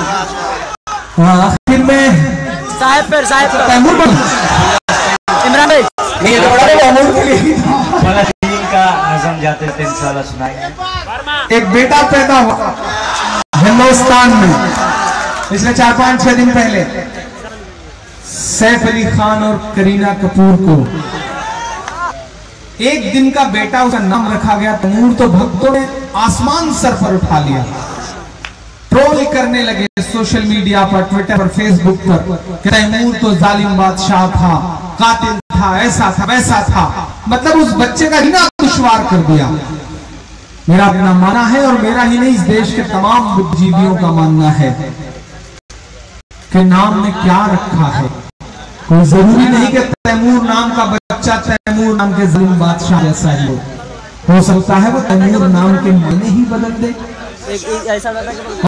आखिर में साहेब पर तैमूर इमरान भाई फलस्तीन का नज़म जाते थे इंशाल्लाह सुनाएंगे। एक बेटा पैदा हुआ हिंदुस्तान में पिछले 4-5-6 दिन पहले। सैफ अली खान और करीना कपूर को एक दिन का बेटा, उसका नाम रखा गया तैमूर। तो भक्तों ने आसमान सर पर उठा लिया, ट्रोल करने लगे सोशल मीडिया पर, ट्विटर पर, फेसबुक पर कि तैमूर तो जालिम बादशाह था, कातिल था, ऐसा था वैसा था। मतलब उस बच्चे का जीना दुश्वार कर दिया। मेरा अपना मानना है और मेरा ही नहीं, इस देश के तमाम बुद्धिजीवियों का मानना है कि नाम में क्या रखा है। कोई जरूरी नहीं कि तैमूर नाम का बच्चा तैमूर नाम के जालिम बादशाह जैसा ही हो सकता है वो तैमूर नाम के मायने ही बदल दे। ऐसा